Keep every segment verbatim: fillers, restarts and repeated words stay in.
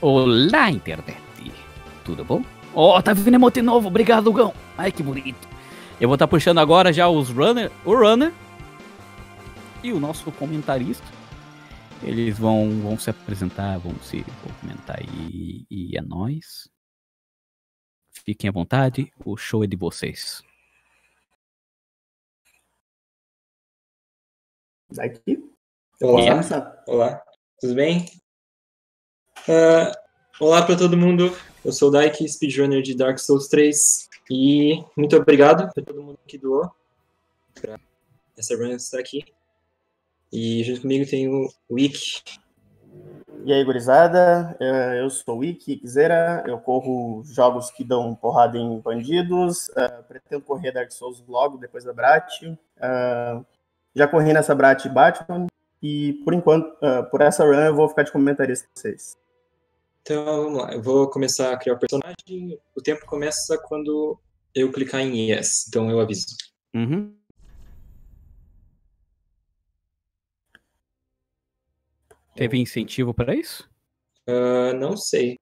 Olá, internet. Tudo bom? Ó, oh, tá vindo emote novo. Obrigado, Gão. Ai, que bonito. Eu vou estar tá puxando agora já os runner, o runner e o nosso comentarista. Eles vão, vão se apresentar, vão se vão comentar aí, e é nóis. Fiquem à vontade, o show é de vocês. Daqui. Olá, Yeah. olá, tudo bem? Uh, olá para todo mundo, eu sou o Daiki, speedrunner de Dark Souls três, e muito obrigado para todo mundo que doou para essa run estar aqui. E junto comigo tem o Wick. E aí, gurizada, eu sou o Wick Xera, eu corro jogos que dão porrada em bandidos, uh, pretendo correr Dark Souls logo depois da Brat, uh, já corri nessa Brat Batman, e por enquanto, uh, por essa run eu vou ficar de comentarista com vocês. Então vamos lá, eu vou começar a criar o personagem, o tempo começa quando eu clicar em Yes, então eu aviso. Uhum. Teve incentivo para isso? Uh, não sei.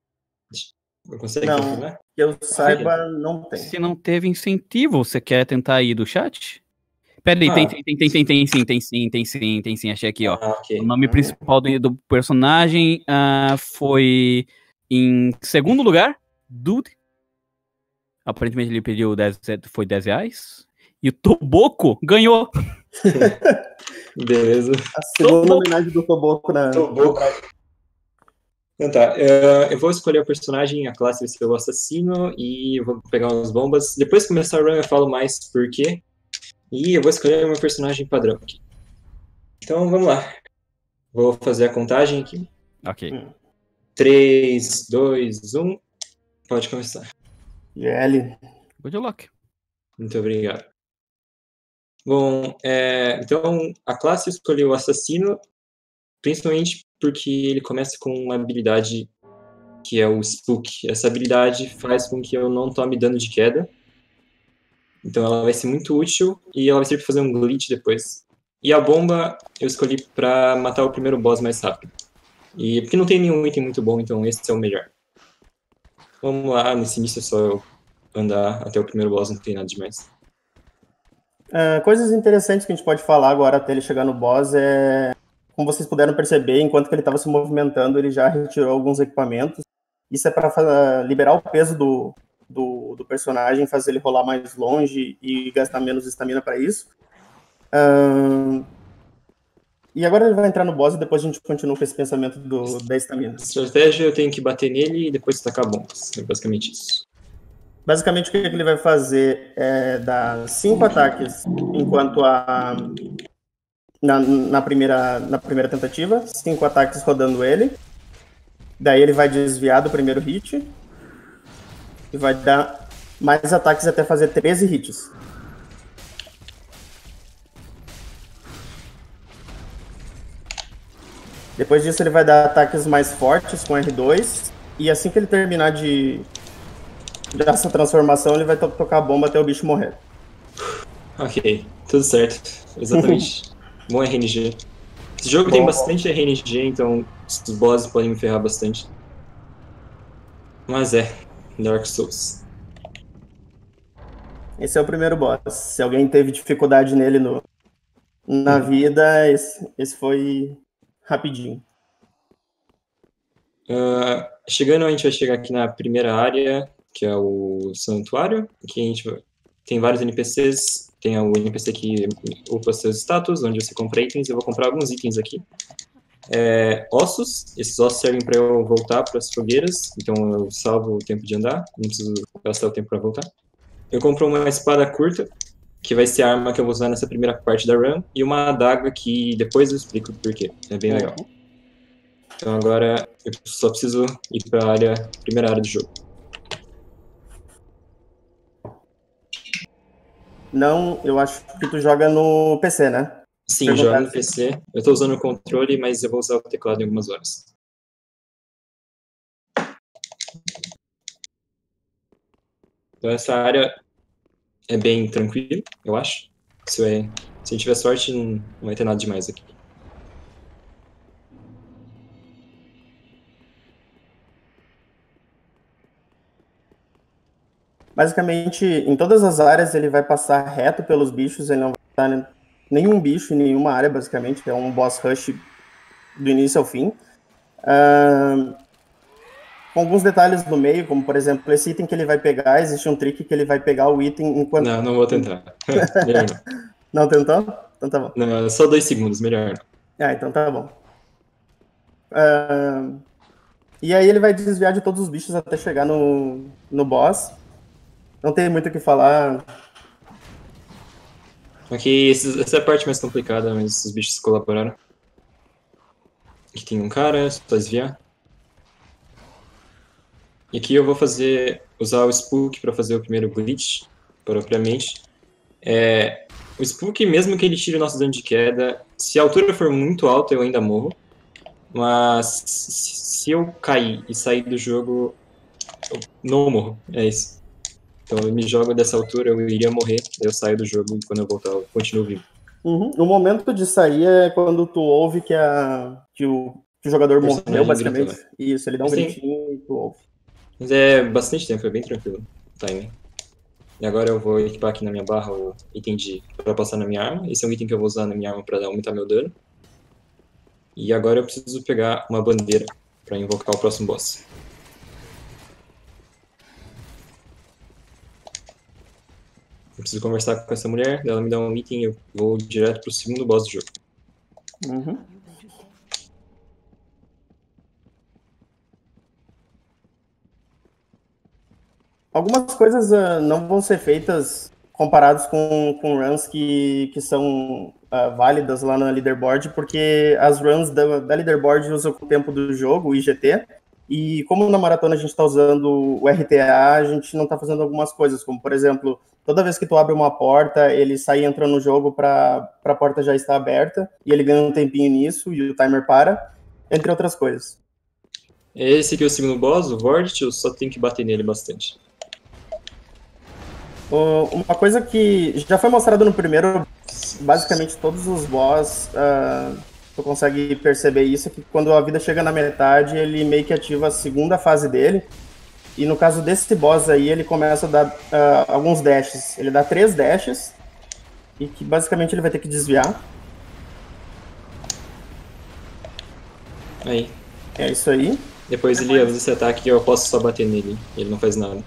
Eu consigo não, confirmar? Que eu saiba, ah, não tem. Se não teve incentivo, você quer tentar ir do chat? Pera aí, ah. tem, tem, tem, tem, tem, tem sim, tem sim, tem sim, tem sim, achei aqui, ó. Ah, okay. O nome hum. principal do, do personagem uh, foi em segundo lugar, Dude. Aparentemente ele pediu dez, foi dez reais. E o Toboco ganhou. Beleza. A segunda homenagem do Toboco na... Toboco. Então tá, uh, eu vou escolher o personagem, a classe vai ser o assassino, e eu vou pegar umas bombas. Depois que começar a run eu falo mais por quê. E eu vou escolher o meu personagem padrão aqui. Então vamos lá. Vou fazer a contagem aqui. Ok. três, dois, um. Pode começar. G L. Good luck. Muito obrigado. Bom, é, então a classe escolheu o assassino, principalmente porque ele começa com uma habilidade que é o Spook. Essa habilidade faz com que eu não tome dano de queda. Então ela vai ser muito útil e ela vai servir para fazer um glitch depois. E a bomba eu escolhi para matar o primeiro boss mais rápido. E porque não tem nenhum item muito bom, então esse é o melhor. Vamos lá, nesse início é só eu andar até o primeiro boss, não tem nada demais. Uh, coisas interessantes que a gente pode falar agora até ele chegar no boss é... Como vocês puderam perceber, enquanto que ele estava se movimentando, ele já retirou alguns equipamentos. Isso é para liberar o peso do, do, do personagem, fazer ele rolar mais longe e gastar menos estamina para isso. Uh, e agora ele vai entrar no boss e depois a gente continua com esse pensamento do, da estamina. Estratégia, eu tenho que bater nele e depois tacar bombas. É basicamente isso. Basicamente o que ele vai fazer é dar cinco ataques enquanto a... Na, na, primeira, na primeira tentativa, cinco ataques rodando ele. Daí ele vai desviar do primeiro hit. E vai dar mais ataques até fazer treze hits. Depois disso ele vai dar ataques mais fortes com R dois. E assim que ele terminar de dessa transformação, ele vai to tocar a bomba até o bicho morrer. Ok, tudo certo. Exatamente. Bom R N G. Esse jogo Bom, tem bastante R N G, então os bosses podem me ferrar bastante. Mas é, Dark Souls. Esse é o primeiro boss. Se alguém teve dificuldade nele no, na uhum. vida, esse, esse foi rapidinho. Uh, chegando, a gente vai chegar aqui na primeira área, que é o santuário. Aqui a gente vai... tem vários N P Cs. Tem o N P C que upa seus status, onde você compra itens. Eu vou comprar alguns itens aqui. É, ossos. Esses ossos servem para eu voltar para as fogueiras. Então eu salvo o tempo de andar. Não preciso gastar o tempo para voltar. Eu compro uma espada curta, que vai ser a arma que eu vou usar nessa primeira parte da run. E uma adaga que depois eu explico por quê. É bem legal. Então agora eu só preciso ir para a área, primeira área do jogo. Não, eu acho que tu joga no P C, né? Sim, jogo no P C. Eu tô usando o controle, mas eu vou usar o teclado em algumas horas. Então essa área é bem tranquila, eu acho. Se eu, se eu tiver sorte, não vai ter nada demais aqui. Basicamente, em todas as áreas ele vai passar reto pelos bichos, ele não vai estar nenhum bicho em nenhuma área, basicamente, é um boss rush do início ao fim. Uh, com alguns detalhes no meio, como por exemplo, esse item que ele vai pegar, existe um trick que ele vai pegar o item enquanto... Não, não vou tentar. Melhor não. Não tentou? Então tá bom. Não, só dois segundos, melhor não. Ah, então tá bom. Uh, e aí ele vai desviar de todos os bichos até chegar no, no boss. Não tem muito o que falar. Aqui, essa é a parte mais complicada, mas os bichos colaboraram. Aqui tem um cara, só desviar. E aqui eu vou fazer, usar o Spook para fazer o primeiro glitch, propriamente. É, o Spook, mesmo que ele tire o nosso dano de queda, se a altura for muito alta, eu ainda morro. Mas se eu cair e sair do jogo, eu não morro, é isso. Então eu me jogo dessa altura, eu iria morrer, daí eu saio do jogo e quando eu voltar eu continuo vivo. Uhum. O momento de sair é quando tu ouve que, a, que, o, que o jogador morreu, basicamente. Gritou, né? Isso, ele dá um Mas gritinho tem... e tu ouve. Mas é bastante tempo, é bem tranquilo o timing. E agora eu vou equipar aqui na minha barra o item de para passar na minha arma. Esse é um item que eu vou usar na minha arma para aumentar meu dano. E agora eu preciso pegar uma bandeira para invocar o próximo boss. Eu preciso conversar com essa mulher, ela me dá um item e eu vou direto pro segundo boss do jogo. Uhum. Algumas coisas uh, não vão ser feitas comparados com, com runs que, que são uh, válidas lá na leaderboard, porque as runs da, da leaderboard usam o tempo do jogo, o I G T, e como na maratona a gente está usando o R T A, a gente não está fazendo algumas coisas, como por exemplo, toda vez que tu abre uma porta, ele sai entrando no jogo para a porta já estar aberta, e ele ganha um tempinho nisso, e o timer para, entre outras coisas. Esse aqui é o segundo boss, o Vordit, eu só tenho que bater nele bastante. Uma coisa que já foi mostrado no primeiro, basicamente todos os boss, uh, tu consegue perceber isso, é que quando a vida chega na metade, ele meio que ativa a segunda fase dele, e no caso desse boss aí, ele começa a dar uh, alguns dashes, ele dá três dashes, e que basicamente ele vai ter que desviar. Aí. É isso aí. Depois ele usa esse ataque e eu posso só bater nele, ele não faz nada.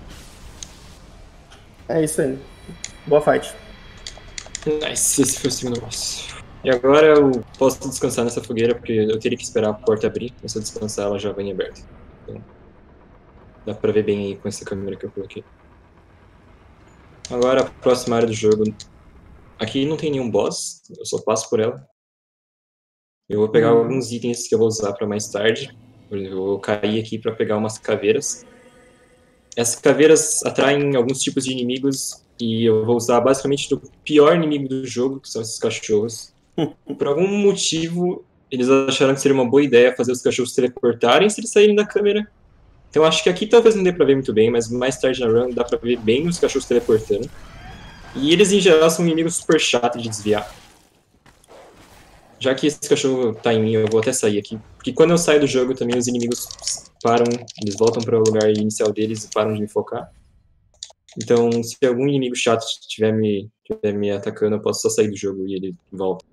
É isso aí. Boa fight. Nice, esse foi o segundo boss. E agora eu posso descansar nessa fogueira, porque eu teria que esperar a porta abrir, mas se eu descansar ela já vem aberta. Então, dá pra ver bem aí com essa câmera que eu coloquei. Agora a próxima área do jogo. Aqui não tem nenhum boss, eu só passo por ela. Eu vou pegar hum. alguns itens que eu vou usar pra mais tarde. Eu vou cair aqui pra pegar umas caveiras. Essas caveiras atraem alguns tipos de inimigos e eu vou usar basicamente o pior inimigo do jogo, que são esses cachorros. Por algum motivo, eles acharam que seria uma boa ideia fazer os cachorros teleportarem se eles saírem da câmera. Então acho que aqui talvez não dê pra ver muito bem, mas mais tarde na run dá pra ver bem os cachorros teleportando. E eles em geral são inimigos super chatos de desviar. Já que esse cachorro tá em mim, eu vou até sair aqui. Porque quando eu saio do jogo também os inimigos param, eles voltam para o lugar inicial deles e param de me focar. Então, se algum inimigo chato estiver me, estiver me atacando, eu posso só sair do jogo e ele volta.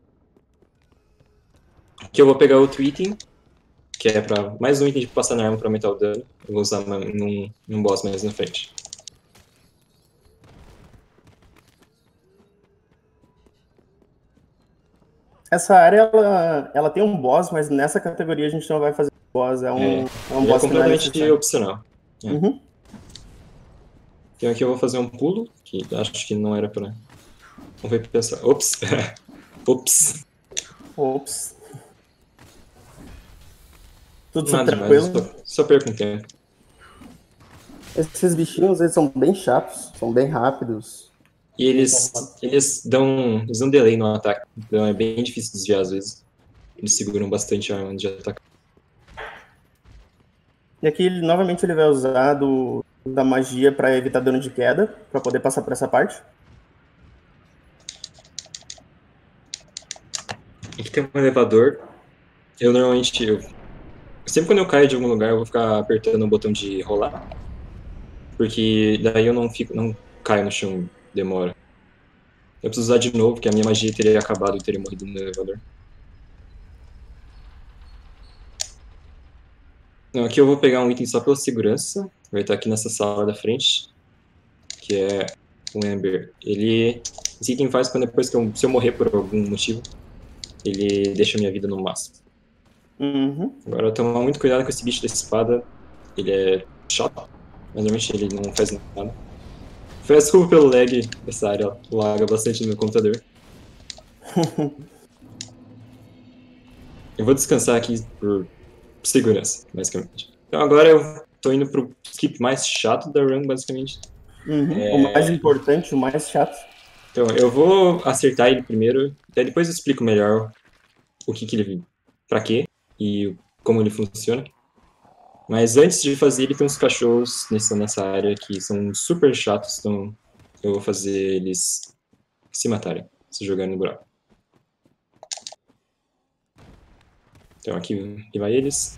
Aqui eu vou pegar outro item, que é para mais um item de passar na arma para aumentar o dano. Eu vou usar num, num boss mais na frente. Essa área, ela, ela tem um boss, mas nessa categoria a gente não vai fazer boss, é um, é, é um boss é completamente opcional. É. Uhum. Então aqui eu vou fazer um pulo, que acho que não era pra... Vamos ver pensar. Ops! Ops! Ops! Tudo Nada tranquilo? demais, só, só perco um tempo. Esses bichinhos, eles são bem chatos, são bem rápidos. E eles, eles, dão, eles dão delay no ataque, então é bem difícil desviar às vezes. Eles seguram bastante a arma de ataque. E aqui, novamente, ele vai usar do, da magia para evitar dano de queda, para poder passar por essa parte. Aqui tem um elevador. Eu normalmente, eu, sempre quando eu caio de algum lugar, eu vou ficar apertando o botão de rolar. Porque daí eu não fico, não caio no chão, demora. Eu preciso usar de novo, porque a minha magia teria acabado e teria morrido no elevador. Não, aqui eu vou pegar um item só pela segurança. Vai estar aqui nessa sala da frente. Que é um Ember. Ele... Esse item faz quando depois que eu, se eu morrer por algum motivo, ele deixa a minha vida no máximo. Uhum. Agora, tomar muito cuidado com esse bicho da espada. Ele é chato. Mas normalmente ele não faz nada. Peço desculpa pelo lag dessa área. Laga bastante no meu computador. Eu vou descansar aqui por segurança, basicamente. Então agora eu tô indo pro skip mais chato da run, basicamente. Uhum. É... O mais importante, o mais chato. Então, eu vou acertar ele primeiro, daí depois eu explico melhor o que que ele... pra quê e como ele funciona. Mas antes de fazer ele, tem uns cachorros nessa, nessa área que são super chatos, então eu vou fazer eles se matarem, se jogarem no buraco. Então aqui, aqui vai eles.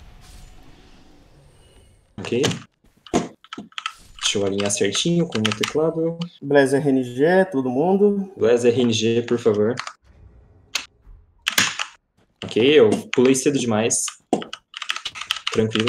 Ok. Deixa eu alinhar certinho com o meu teclado. Blaze R N G, todo mundo. Blaze R N G, por favor. Ok, eu pulei cedo demais. Tranquilo.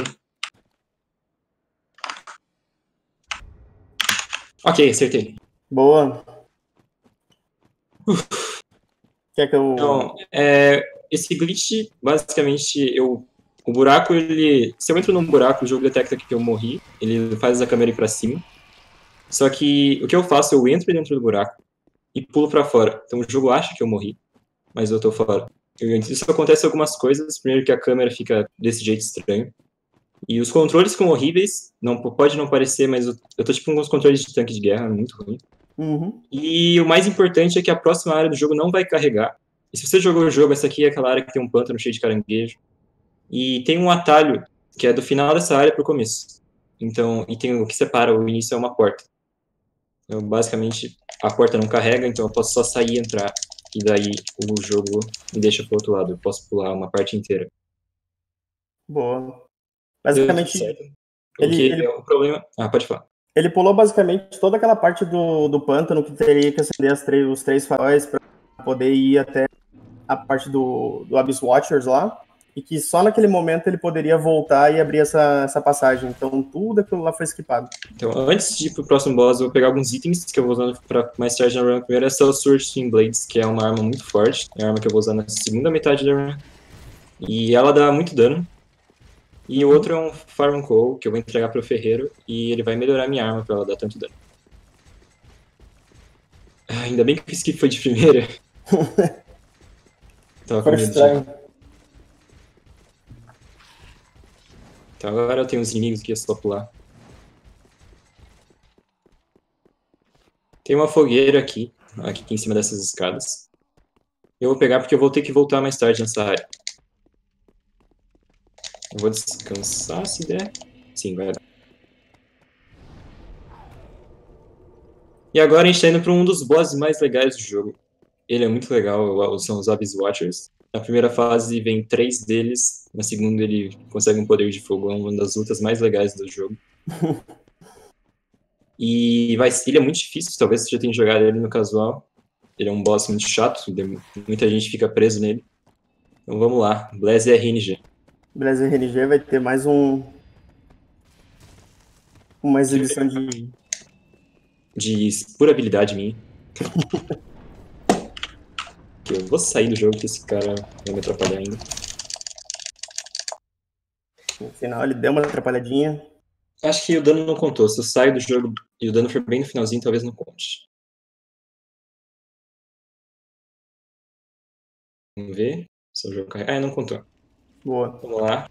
Ok, acertei. Boa. Uf. Quer que eu... Então, é, esse glitch, basicamente, eu, o buraco, ele... Se eu entro num buraco, o jogo detecta que eu morri. Ele faz a câmera ir pra cima. Só que o que eu faço, eu entro dentro do buraco e pulo pra fora. Então o jogo acha que eu morri, mas eu tô fora. Isso acontece algumas coisas. Primeiro que a câmera fica desse jeito estranho. E os controles ficam horríveis. Não, pode não parecer, mas eu, eu tô tipo com uns controles de tanque de guerra, muito ruim. Uhum. E o mais importante é que a próxima área do jogo não vai carregar. E se você jogou o jogo, essa aqui é aquela área que tem um pântano cheio de caranguejo. E tem um atalho, que é do final dessa área pro começo. Então, e tem o que separa o início é uma porta. Então, basicamente, a porta não carrega, então eu posso só sair e entrar. E daí o jogo me deixa pro outro lado. Eu posso pular uma parte inteira. Boa. Basicamente, ele, ele, ele... o problema... Ah, pode falar. Ele pulou basicamente toda aquela parte do, do pântano que teria que acender as três, os três faróis para poder ir até a parte do, do Abyss Watchers lá, e que só naquele momento ele poderia voltar e abrir essa, essa passagem. Então tudo aquilo lá foi skipado. Então, antes de ir pro próximo boss, eu vou pegar alguns itens que eu vou usando para mais tarde na run. Primeiro é essa Sword Swing Blades, que é uma arma muito forte. É a arma que eu vou usar na segunda metade da run. E ela dá muito dano. E o outro é um Farm Call, que eu vou entregar pro ferreiro, e ele vai melhorar minha arma pra ela dar tanto dano. Ah, ainda bem que o skip foi de primeira. Tava com medo de... Então agora eu tenho uns inimigos que é só pular. Tem uma fogueira aqui, aqui em cima dessas escadas. Eu vou pegar porque eu vou ter que voltar mais tarde nessa área. Eu vou descansar se der. Sim, vai dar. E agora a gente tá indo para um dos bosses mais legais do jogo. Ele é muito legal, são os Abyss Watchers. Na primeira fase vem três deles, na segunda ele consegue um poder de fogo, é uma das lutas mais legais do jogo. E vai, ele é muito difícil, talvez você já tenha jogado ele no casual. Ele é um boss muito chato, muita gente fica preso nele. Então vamos lá, Blaze R N G. Blaze R N G vai ter mais um... uma exibição de... de pura habilidade minha. Que eu vou sair do jogo, que esse cara vai me atrapalhar ainda. No final ele deu uma atrapalhadinha. Acho que o dano não contou. Se eu saio do jogo e o dano for bem no finalzinho, talvez não conte. Vamos ver. Se o jogo carrega. Ah, não contou. Boa. Vamos lá.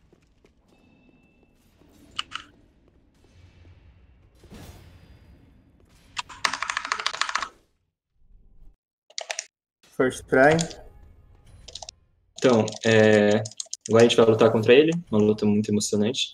First try. Então, é... agora a gente vai lutar contra ele. Uma luta muito emocionante.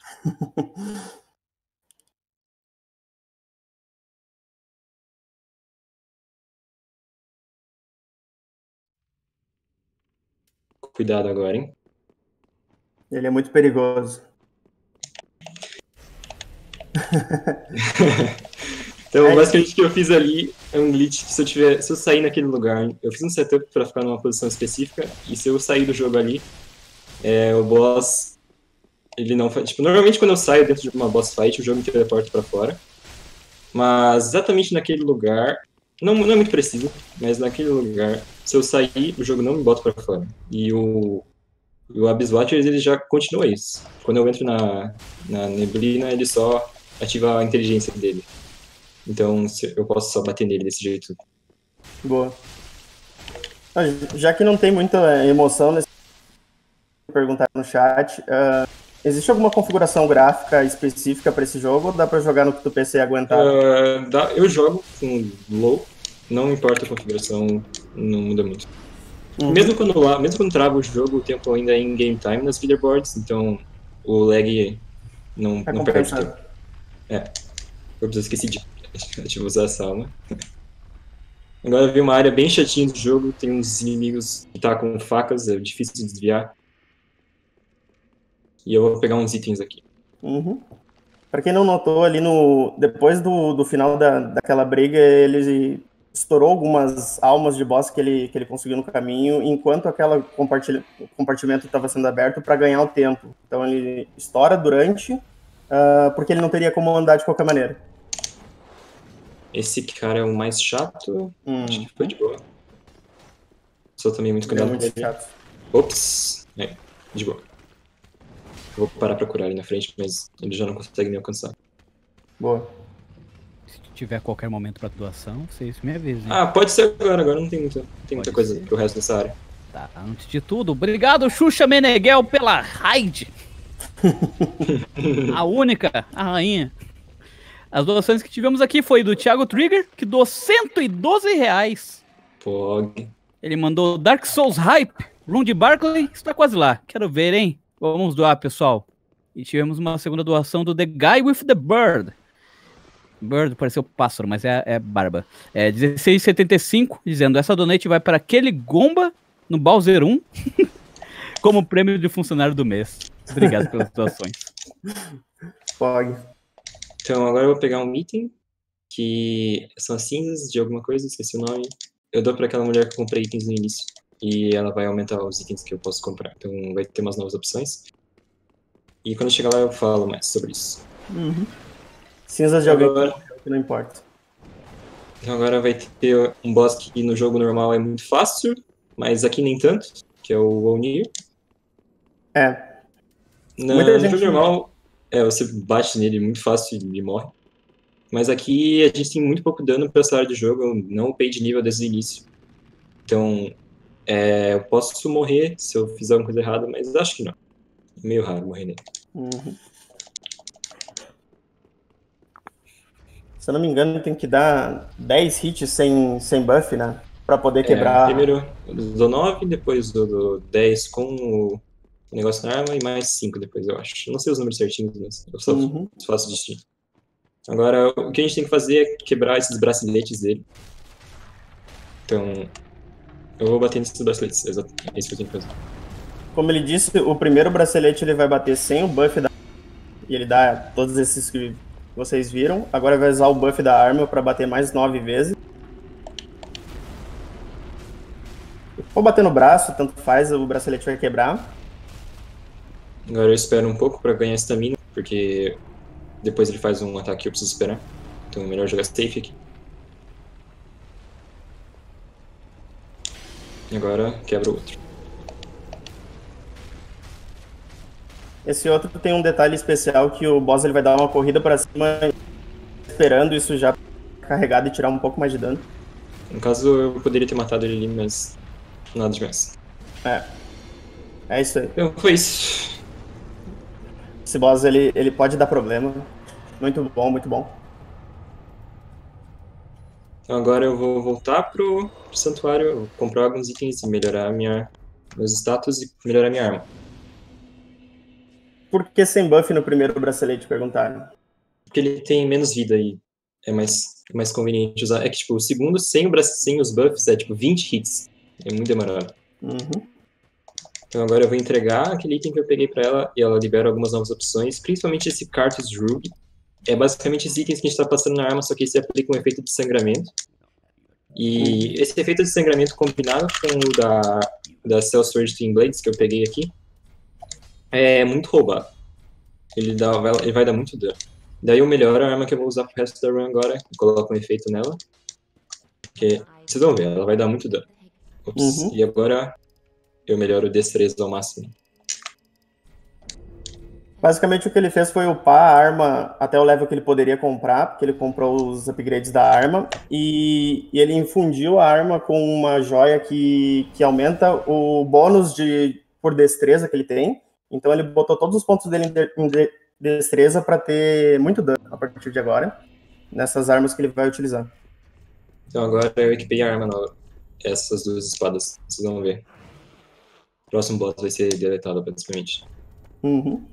Cuidado agora, hein? Ele é muito perigoso. Então, É. basicamente, o que eu fiz ali é um glitch que se eu, tiver, se eu sair naquele lugar, eu fiz um setup pra ficar numa posição específica, e se eu sair do jogo ali, é, o boss, ele não faz... Tipo, normalmente quando eu saio dentro de uma boss fight, o jogo me teleporta pra fora. Mas exatamente naquele lugar, não, não é muito preciso, mas naquele lugar, se eu sair, o jogo não me bota pra fora. E o, o Abyss Watchers, ele já continua isso. Quando eu entro na, na neblina, ele só ativa a inteligência dele. Então eu posso só bater nele desse jeito. Boa. Ah, já que não tem muita emoção nesse perguntar no chat, uh, existe alguma configuração gráfica específica para esse jogo ou dá para jogar no que o P C aguentar? Uh, dá, eu jogo com low, não importa a configuração, não muda muito. Uhum. Mesmo quando lá, mesmo quando trava o jogo, o tempo ainda é em game time nas leaderboards, então o lag não, é não perde tempo. É, eu esqueci de, de usar essa alma. Agora eu vi uma área bem chatinha do jogo, tem uns inimigos que tá com facas, é difícil de desviar. E eu vou pegar uns itens aqui. Uhum. Pra quem não notou, ali no depois do, do final da, daquela briga, ele estourou algumas almas de boss que ele, que ele conseguiu no caminho, enquanto aquele compartimento estava sendo aberto para ganhar o tempo. Então ele estoura durante, uh, porque ele não teria como andar de qualquer maneira. Esse cara é o mais chato. Hum. Acho que foi de boa. Sou também muito cuidado com ele. Chato. Ops. É, de boa. Vou parar pra curar ali na frente, mas ele já não consegue me alcançar. Boa. Se tiver qualquer momento pra doação, vocês me avisem. Ah, pode ser agora. Agora não tem muita, tem muita coisa pro resto dessa área. Tá, antes de tudo, obrigado, Xuxa Meneghel, pela raid. A única, a rainha. As doações que tivemos aqui foi do Thiago Trigger, que doou cento e doze reais. Pog. Ele mandou Dark Souls Hype. Ron de Barkley está quase lá. Quero ver, hein? Vamos doar, pessoal. E tivemos uma segunda doação do The Guy with the Bird. Bird pareceu pássaro, mas é, é barba. É dezesseis reais e setenta e cinco, dizendo: essa donate vai para aquele Gomba no Bowser um como prêmio de funcionário do mês. Obrigado pelas doações. Pog. Então agora eu vou pegar um item, que são as cinzas de alguma coisa, esqueci o nome. Eu dou para aquela mulher que comprei itens no início. E ela vai aumentar os itens que eu posso comprar. Então vai ter umas novas opções. E quando chegar lá eu falo mais sobre isso. Uhum. Cinzas de agora, alguém que não importa. Então agora vai ter um boss que no jogo normal é muito fácil, mas aqui nem tanto, que é o Onir. É. Na, no gente... jogo normal, é, você bate nele muito fácil e ele morre. Mas aqui a gente tem muito pouco dano pra essa área de jogo, eu não upei de nível desde o início. Então... É, eu posso morrer se eu fizer alguma coisa errada, mas acho que não. É meio raro morrer nele. Uhum. Se eu não me engano, tem que dar dez hits sem, sem buff, né? Pra poder quebrar... É, primeiro eu dou nove, depois eu dou dez com o negócio na arma e mais cinco depois, eu acho. Não sei os números certinhos, mas eu só uhum. faço distinto. Agora, o que a gente tem que fazer é quebrar esses braceletes dele. Então... eu vou bater nesses braceletes, exato. É isso que eu tenho que fazer. Como ele disse, o primeiro bracelete ele vai bater sem o buff da... e ele dá todos esses que vocês viram. Agora vai usar o buff da arma para bater mais nove vezes. Vou bater no braço, tanto faz, o bracelete vai quebrar. Agora eu espero um pouco para ganhar estamina, porque depois ele faz um ataque que eu preciso esperar. Então é melhor jogar safe aqui. Agora quebra o outro. Esse outro tem um detalhe especial que o boss ele vai dar uma corrida para cima, esperando isso já carregado e tirar um pouco mais de dano. No caso, eu poderia ter matado ele ali, mas nada demais. É. É isso aí. Então, foi isso. Esse boss ele, ele pode dar problema. Muito bom, muito bom. Então agora eu vou voltar pro, pro santuário, comprar alguns itens e melhorar minha, meus status e melhorar minha arma. Por que sem buff no primeiro bracelete, perguntaram? Porque ele tem menos vida e é mais, é mais conveniente usar. É que tipo, o segundo sem, o bra... sem os buffs é tipo vinte hits. É muito demorado. Uhum. Então agora eu vou entregar aquele item que eu peguei pra ela e ela libera algumas novas opções, principalmente esse Cartus Ruby, é basicamente esses itens que a gente tá passando na arma, só que esse aplica um efeito de sangramento. E esse efeito de sangramento combinado com o da, da Sellsword Twin Blades, que eu peguei aqui, é muito roubado. Ele, dá, vai, ele vai dar muito dano. Daí eu melhoro a arma que eu vou usar pro resto da run agora, e coloco um efeito nela. Porque, vocês vão ver, ela vai dar muito dano. Ups, Uhum. E agora eu melhoro o destreza ao máximo. Basicamente o que ele fez foi upar a arma até o level que ele poderia comprar, porque ele comprou os upgrades da arma, e, e ele infundiu a arma com uma joia que, que aumenta o bônus de, por destreza que ele tem. Então ele botou todos os pontos dele em, de, em de, destreza para ter muito dano a partir de agora, nessas armas que ele vai utilizar. Então agora eu equipei a arma nova. Essas duas espadas, vocês vão ver. O próximo boss vai ser deletado, basicamente. Uhum.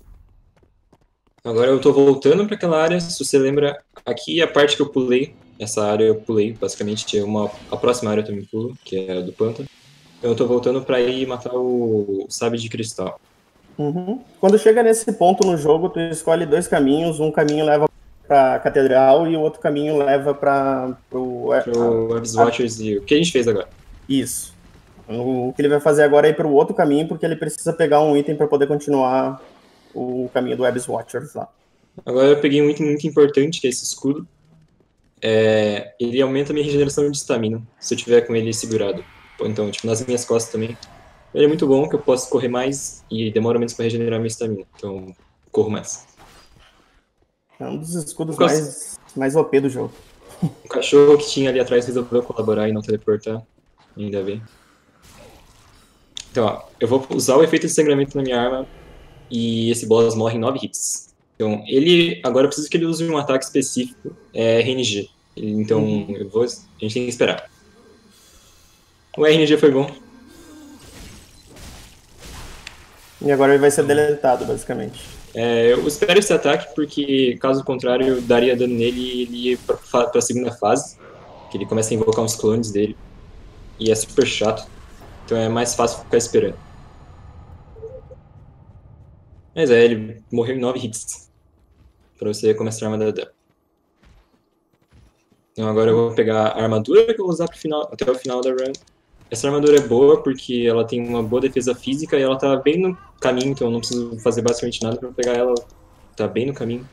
Agora eu tô voltando para aquela área, se você lembra, aqui a parte que eu pulei, essa área eu pulei, basicamente, uma, a próxima área eu também pulo, que é a do pântano. Então eu tô voltando para ir matar o Sabre de Cristal. Uhum. Quando chega nesse ponto no jogo, tu escolhe dois caminhos, um caminho leva pra Catedral e o outro caminho leva para pro... Pro Abyss Watchers e o que a gente fez agora. Isso. O que ele vai fazer agora é ir para o outro caminho, porque ele precisa pegar um item para poder continuar o caminho do Abyss Watchers lá. Agora eu peguei um item muito importante, que é esse escudo. É, ele aumenta a minha regeneração de estamina, se eu tiver com ele segurado. Então, tipo, nas minhas costas também. Ele é muito bom, que eu posso correr mais e demora menos para regenerar minha estamina. Então, corro mais. É um dos escudos Um cas- mais, mais O P do jogo. O cachorro que tinha ali atrás resolveu colaborar e não teleportar. Ainda bem. Então, ó, eu vou usar o efeito de sangramento na minha arma e esse boss morre em nove hits. Então, ele... Agora eu preciso que ele use um ataque específico, é R N G. Então, Uhum. eu vou... A gente tem que esperar. O R N G foi bom. E agora ele vai ser deletado, basicamente. É, eu espero esse ataque porque, caso contrário, eu daria dano nele e ele ia pra, fa- pra segunda fase, que ele começa a invocar uns clones dele. E é super chato. Então é mais fácil ficar esperando. Mas é, ele morreu em nove hits. Pra você começar a arma da dano. Então agora eu vou pegar a armadura que eu vou usar pro final, até o final da run. Essa armadura é boa porque ela tem uma boa defesa física e ela tá bem no caminho, então eu não preciso fazer basicamente nada pra pegar ela. Tá bem no caminho.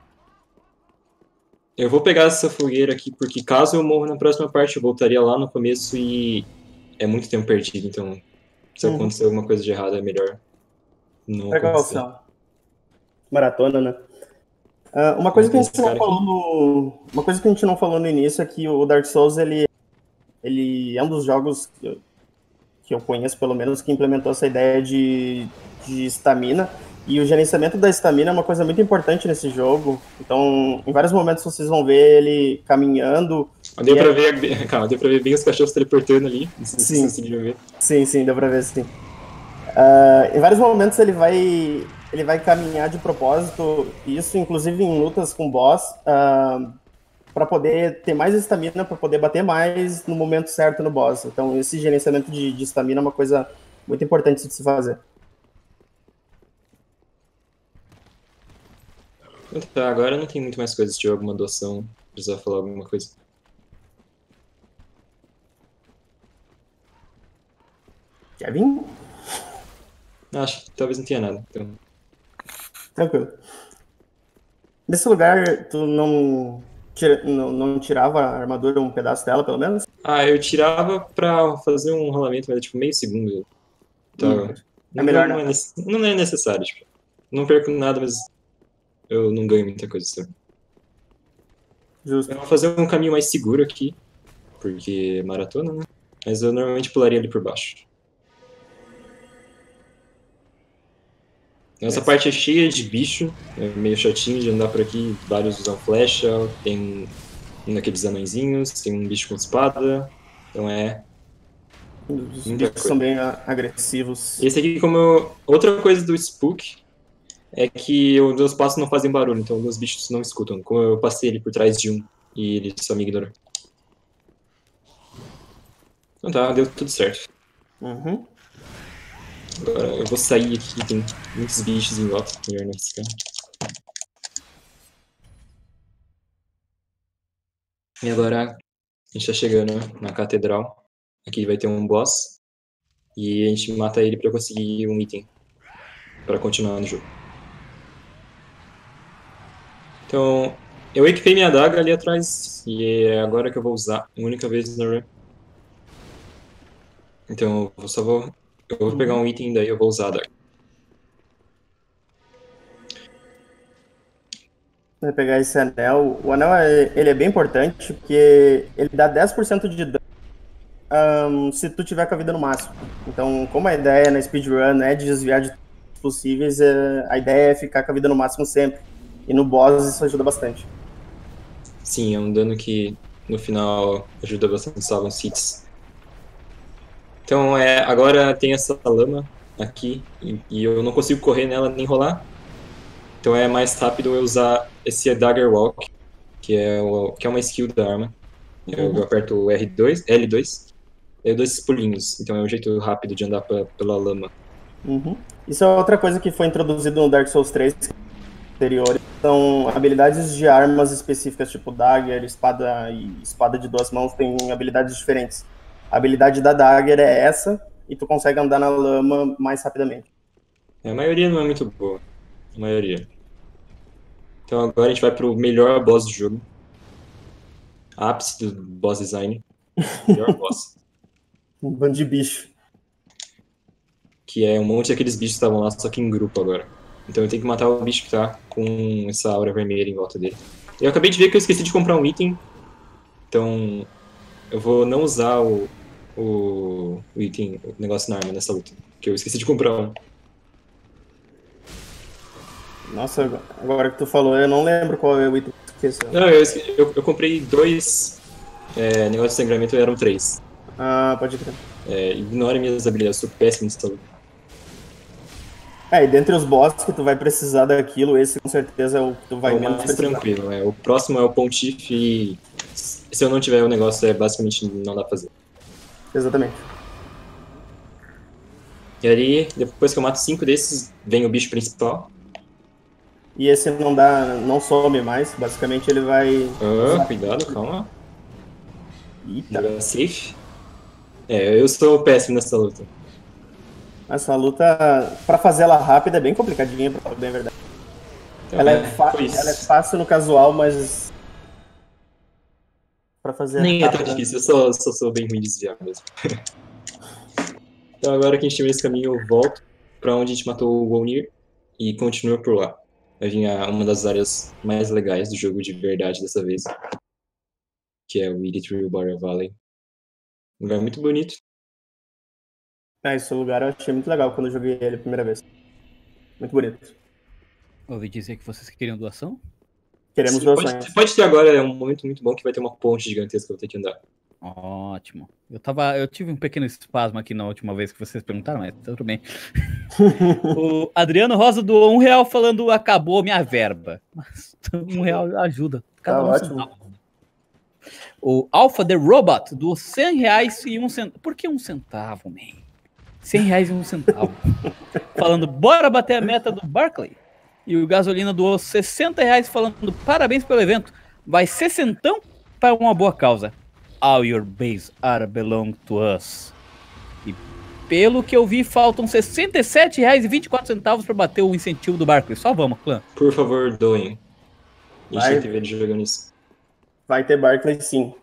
Eu vou pegar essa fogueira aqui porque caso eu morra na próxima parte eu voltaria lá no começo e é muito tempo perdido, então se Uhum. acontecer alguma coisa de errado é melhor não acontecer. Precaução. Maratona, né? Ah, uma coisa que a gente Esse não cara falou aqui. no, uma coisa que a gente não falou no início é que o Dark Souls ele, ele é um dos jogos que eu, que eu conheço pelo menos que implementou essa ideia de de estamina, e o gerenciamento da estamina é uma coisa muito importante nesse jogo. Então, em vários momentos vocês vão ver ele caminhando. Deu e pra é- ver, calma, deu pra ver bem os cachorros teleportando ali, não sei se Sim. vocês conseguiram ver. Sim, sim, deu pra ver sim. Ah, em vários momentos ele vai, ele vai caminhar de propósito, isso inclusive em lutas com boss, para poder ter mais estamina, para poder bater mais no momento certo no boss. Então esse gerenciamento de de estamina é uma coisa muito importante de se fazer. Então, tá, agora não tem muito mais coisa, se tiver alguma doação, precisar falar alguma coisa. Kevin? Acho que talvez não tenha nada, então... Tranquilo. Nesse lugar, tu não, tira, não, não tirava a armadura, um pedaço dela, pelo menos? Ah, eu tirava pra fazer um rolamento, mas é tipo meio segundo. Então, Hum, é não, melhor não, é não. nece- não é necessário, tipo. Não perco nada, mas eu não ganho muita coisa. Sabe? Justo. Eu vou fazer um caminho mais seguro aqui, porque é maratona, né? Mas eu normalmente pularia ali por baixo. Essa É. parte é cheia de bicho, é meio chatinho de andar por aqui. Vários usam flecha, tem um daqueles anõezinhos, tem um bicho com espada. Então é. Os Muita bichos são bem a- agressivos. Esse aqui, como eu... Outra coisa do Spook é que os meus passos não fazem barulho, então os meus bichos não escutam. Como eu passei ele por trás de um e ele só me ignorou. Então tá, deu tudo certo. Uhum. Agora eu vou sair aqui, tem muitos bichos em volta, melhor não arriscar. E agora a gente tá chegando na catedral. Aqui vai ter um boss. E a gente mata ele pra conseguir um item. Pra continuar no jogo. Então, eu equipei minha adaga ali atrás. E é agora que eu vou usar. A única vez na run. Então, eu só vou... Eu vou pegar um item, daí eu vou usar a adaga. Vai pegar esse anel. O anel é, ele é bem importante porque ele dá dez por cento de dano um, se tu tiver com a vida no máximo. Então, como a ideia na speedrun é de desviar de todos os possíveis, é, a ideia é ficar com a vida no máximo sempre. E no boss isso ajuda bastante. Sim, é um dano que no final ajuda bastante a salvar os hits. Então, é, agora tem essa lama aqui e, e eu não consigo correr nela nem rolar. Então é mais rápido eu usar esse Dagger Walk, que é, o, que é uma skill da arma. Eu, Uhum. eu aperto o R dois, L dois, e eu dou esses pulinhos. Então é um jeito rápido de andar pra, pela lama. Uhum. Isso é outra coisa que foi introduzido no Dark Souls três anteriores. São habilidades de armas específicas, tipo Dagger, espada e espada de duas mãos, tem habilidades diferentes. A habilidade da Dagger é essa, e tu consegue andar na lama mais rapidamente. É, a maioria não é muito boa. A maioria. Então agora a gente vai pro melhor boss do jogo. Ápice do boss design. Melhor boss. Um bando de bicho. Que é um monte daqueles bichos que estavam lá, só que em grupo agora. Então eu tenho que matar o bicho que tá com essa aura vermelha em volta dele. Eu acabei de ver que eu esqueci de comprar um item. Então eu vou não usar o, o, o item, o negócio na arma nessa luta. Porque eu esqueci de comprar um. Nossa, agora que tu falou, eu não lembro qual é o item que esqueceu. Não, eu, esque- eu, eu comprei dois é, negócios de sangramento, eram três. Ah, pode crer. É, ignore minhas habilidades, eu sou péssimo nessa luta. É, e dentre os bosses que tu vai precisar daquilo, esse com certeza é o que tu vai É o menos mais precisar. tranquilo, né? O próximo é o Pontiff e se eu não tiver o negócio, é basicamente não dá pra fazer. Exatamente. E aí, depois que eu mato cinco desses, vem o bicho principal. E esse não dá, não some mais, basicamente ele vai... Ah, cuidado, calma. Eita, Jogar safe. É, eu sou péssimo nessa luta. essa luta, pra fazer ela rápida, é bem complicadinha, pra falar bem a verdade. Então, Ela é, é, fa- foi ela é isso. fácil no casual, mas pra fazer Nem é tão rápida... difícil, eu só, só sou bem ruim de desviar mesmo. Então agora que a gente termina esse caminho, eu volto pra onde a gente matou o Wolnir e continua por lá. Vai vir a- uma das áreas mais legais do jogo de verdade dessa vez, que é o Idith Barra Valley. Um lugar muito bonito. É, esse lugar eu achei muito legal quando eu joguei ele a primeira vez. Muito bonito. Ouvi dizer que vocês queriam doação? Queremos Você pode, doações. você pode ter agora, é um momento muito bom que vai ter uma ponte gigantesca que eu vou ter que andar. Ótimo. Eu tava, eu tive um pequeno espasmo aqui na última vez que vocês perguntaram, mas tudo bem. O Adriano Rosa doou um real falando acabou minha verba. Mas um real ajuda. Cada Tá um ótimo. centavo. O Alpha the Robot doou cem reais e um centavo. Por que um centavo, man? cem reais e um centavo. Falando, bora bater a meta do Barclay. E o Gasolina doou sessenta reais falando, parabéns pelo evento. Vai sessentão para uma boa causa. All your base are belong to us. E pelo que eu vi, faltam sessenta e sete reais e vinte e quatro centavos para bater o incentivo do Barclay. Só vamos, clã. Por favor, doem. A gente Vai. tem que ver ele jogando isso. Vai ter Barclay sim.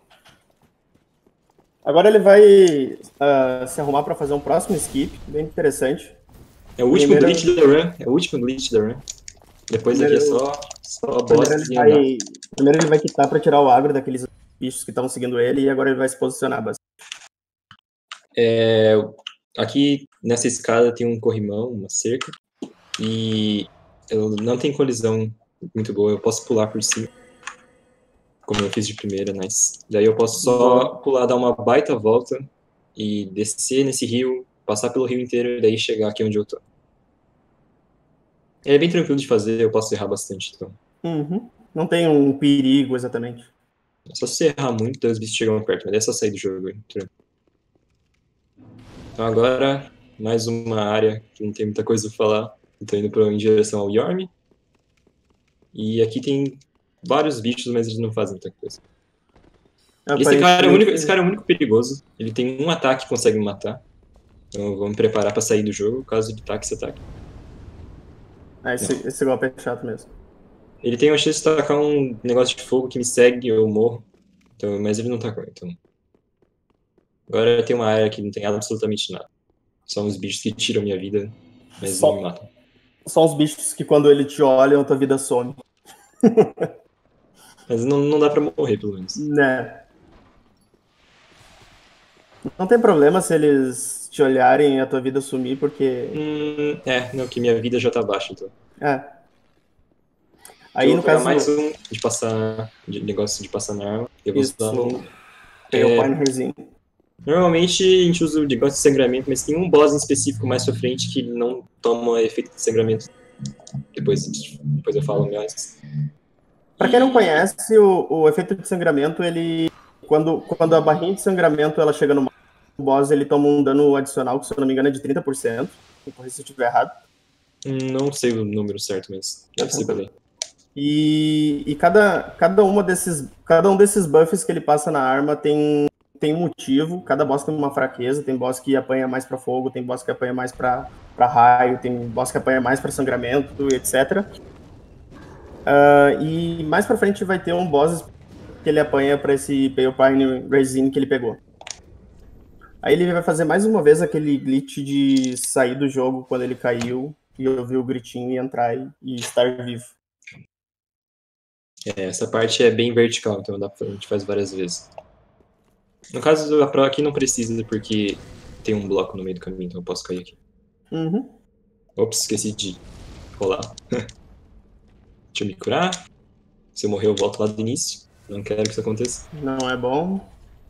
Agora ele vai uh, se arrumar para fazer um próximo skip, bem interessante. É o último Primeiro- glitch da run. É o último glitch da run. Depois aqui é Primeiro- só, só Primeiro boss ele, e andar. vai, primeiro ele vai quitar para tirar o agro daqueles bichos que estão seguindo ele e agora ele vai se posicionar bastante. É, aqui nessa escada tem um corrimão, uma cerca. E eu não tem colisão muito boa. Eu posso pular por cima. Como eu fiz de primeira, nice. Daí eu posso só pular, dar uma baita volta e descer nesse rio, passar pelo rio inteiro e daí chegar aqui onde eu tô. É bem tranquilo de fazer, eu posso errar bastante, então. Uhum. Não tem um perigo exatamente. É só se você errar muito, daí os bichos chegam perto, mas é só sair do jogo. Então, então agora, mais uma área que não tem muita coisa pra falar. Eu tô indo pra, em direção ao Yorm. E aqui tem vários bichos, mas eles não fazem muita coisa. Esse cara, é o único, esse cara é o único perigoso. Ele tem um ataque que consegue me matar. Então eu vou me preparar pra sair do jogo, caso ele taque esse ataque. Ah, esse, esse golpe é chato mesmo. Ele tem uma chance de tacar um negócio de fogo que me segue, eu morro. Então, mas ele não tacou, então... Agora tem uma área que não tem absolutamente nada. São os bichos que tiram minha vida, mas Só, não me matam. São os bichos que quando ele te olham, tua vida some. Mas não, não dá pra morrer, pelo menos. Né. Não tem problema se eles te olharem e a tua vida sumir, porque... Hum, é, não, que minha vida já tá baixa, então. É. Aí, eu no vou pegar caso... mais um de passar... De negócio de passar na arma. Eu vou Isso. usar um... É, o Pine Resine. Normalmente a gente usa o negócio de sangramento, mas tem um boss em específico mais pra frente que ele não toma efeito de sangramento. Depois, depois eu falo mais. Pra quem não conhece, o, o efeito de sangramento, ele... Quando, quando a barrinha de sangramento ela chega no boss, ele toma um dano adicional, que se eu não me engano é de trinta por cento. Me corrija se eu estiver errado. Não sei o número certo, mas deve ser por aí. E, e cada, cada, uma desses, cada um desses buffs que ele passa na arma tem, tem um motivo. Cada boss tem uma fraqueza. Tem boss que apanha mais pra fogo, tem boss que apanha mais pra, pra raio, tem boss que apanha mais pra sangramento, etcétera. Uh, e mais pra frente vai ter um boss que ele apanha pra esse Pale Pine Resine que ele pegou. Aí ele vai fazer mais uma vez aquele glitch de sair do jogo quando ele caiu e ouvir o gritinho e entrar e, e estar vivo. É, essa parte é bem vertical, então dá pra, a gente faz várias vezes. No caso, a Pro aqui não precisa, porque tem um bloco no meio do caminho, então eu posso cair aqui. Uhum. Ops, esqueci de rolar. Deixa eu me curar. Se eu morrer, eu volto lá do início. Não quero que isso aconteça. Não é bom.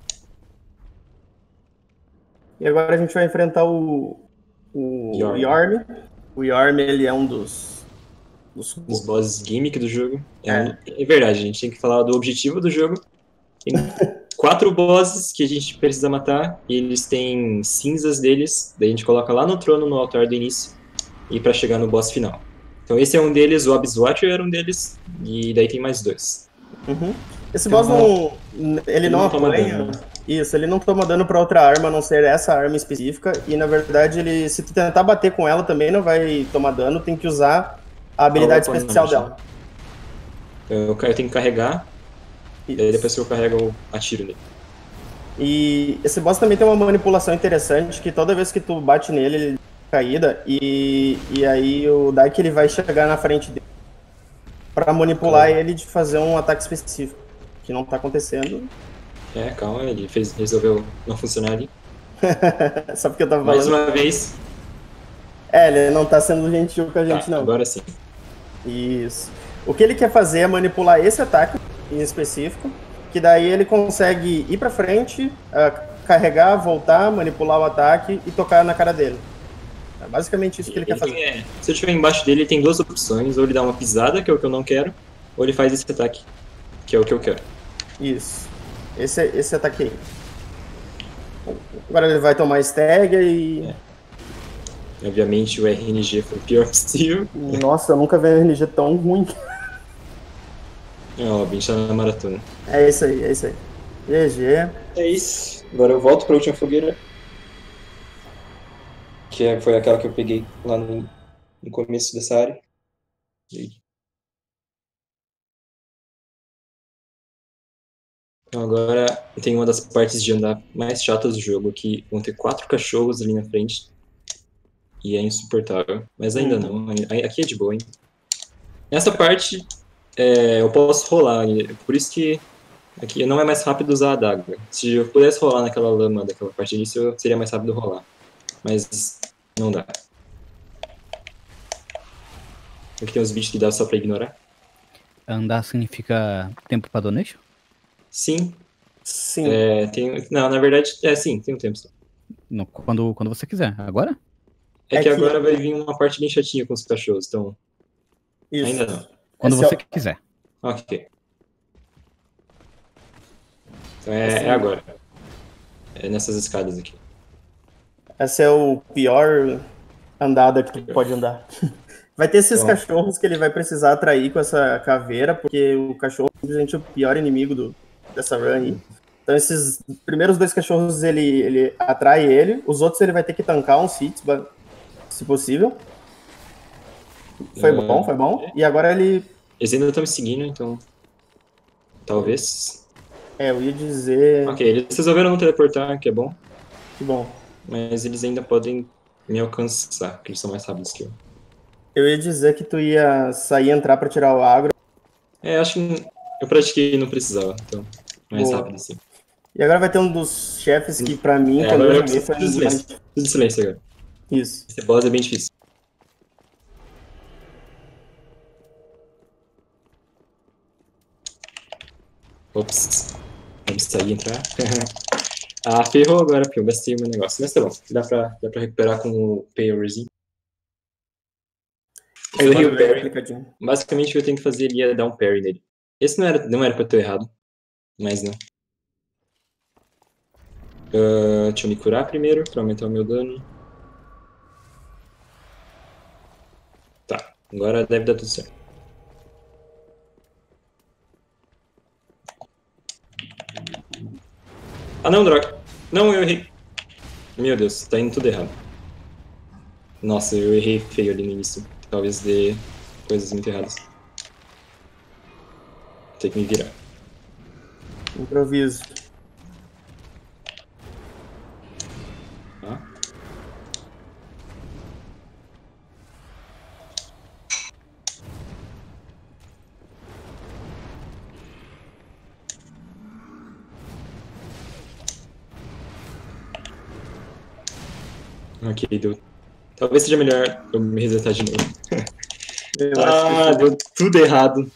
E agora a gente vai enfrentar o, o Yorm. Yorm. O Yorm, ele é um dos... dos... Os bosses gimmick do jogo. É, é. Um, é verdade, a gente tem que falar do objetivo do jogo. Tem quatro bosses que a gente precisa matar, e eles têm cinzas deles, daí a gente coloca lá no trono, no altar do início, e pra chegar no boss final. Então esse é um deles, o Abysswatcher era um deles, e daí tem mais dois. Uhum. Esse boss não... Ele, ele não, não apanha... Isso, ele não toma dano pra outra arma, a não ser essa arma específica, e na verdade, ele, se tu tentar bater com ela também não vai tomar dano, tem que usar a habilidade especial dela. Eu, eu tenho que carregar, isso. E aí depois que eu carrego, eu atiro nele. E esse boss também tem uma manipulação interessante, que toda vez que tu bate nele, ele dá caída, e, e aí o Daiki ele vai chegar na frente dele pra manipular calma. Ele de fazer um ataque específico, que não tá acontecendo. É, calma, ele fez, resolveu não funcionar ali. Só porque eu tava Mais falando. uma vez. É, ele não tá sendo gentil com a gente, tá, não. Agora sim. Isso. O que ele quer fazer é manipular esse ataque em específico, que daí ele consegue ir pra frente, uh, carregar, voltar, manipular o ataque e tocar na cara dele. É basicamente isso que ele, ele quer fazer. É, se eu estiver embaixo dele, ele tem duas opções. Ou ele dá uma pisada, que é o que eu não quero, ou ele faz esse ataque, que é o que eu quero. Isso. Esse, esse ataque aí. Agora ele vai tomar stag e... É. Obviamente o R N G foi o pior possível. Nossa, eu nunca vi um R N G tão ruim. É, ó, a gente tá na maratona. É isso aí, é isso aí. G G. É isso. Agora eu volto pra última fogueira. Que é, foi aquela que eu peguei lá no, no começo dessa área. E aí. Então agora tem uma das partes de andar mais chatas do jogo, que vão ter quatro cachorros ali na frente. E é insuportável. Mas ainda não. Aqui é de boa, hein? Nessa parte, é, eu posso rolar. Por isso que aqui não é mais rápido usar a adaga. Se eu pudesse rolar naquela lama daquela parte de início, seria mais rápido rolar. Mas não dá. Aqui tem uns bichos que dá só pra ignorar. Andar significa tempo pra donation? Sim. Sim. É, tem, não, na verdade, é sim, tem um tempo. No, quando, quando você quiser. Agora? É, é que, que agora vai vir uma parte bem chatinha com os cachorros, então... Isso. Ainda não. Quando Esse você é o... quiser. Ok. Então é, é agora. É nessas escadas aqui. Esse é o pior andada que tu pode andar. Vai ter esses Bom. cachorros que ele vai precisar atrair com essa caveira, porque o cachorro é simplesmente o pior inimigo do, dessa run aí. Então esses primeiros dois cachorros ele, ele atrai ele, os outros ele vai ter que tancar uns hits, se possível. Foi uh, bom, foi bom. E agora ele... Eles ainda estão me seguindo, então... Talvez... É, eu ia dizer... Ok, eles resolveram não teleportar, que é bom. Que bom. Mas eles ainda podem me alcançar, porque eles são mais rápidos que eu. Eu ia dizer que tu ia sair e entrar pra tirar o agro. É, acho que eu pratiquei e não precisava, então... Mais Boa. rápido, assim. E agora vai ter um dos chefes que, pra mim, é, quando eu eu joguei, foi... Tudo silêncio. Mais... Tudo silêncio agora. Isso. Esse boss é bem difícil. Ops. Vamos sair e entrar. Ah, ferrou agora, porque eu gastei o meu negócio. Mas tá bom, dá pra, dá pra recuperar com o Payorzinho. Eu errei o parry. Basicamente o que eu tenho que fazer ali é dar um parry nele. Esse não era, não era pra ter errado. Mas não. Uh, deixa eu me curar primeiro, pra aumentar o meu dano. Tá, agora deve dar tudo certo. Ah não, droga. Não, eu errei. Meu Deus, tá indo tudo errado. Nossa, eu errei feio ali no início. Talvez dê coisas muito erradas. Vou ter que me virar. Improviso. Ah. Ok, deu. Talvez seja melhor eu me resetar de novo. Eu ah, acho que... deu tudo errado.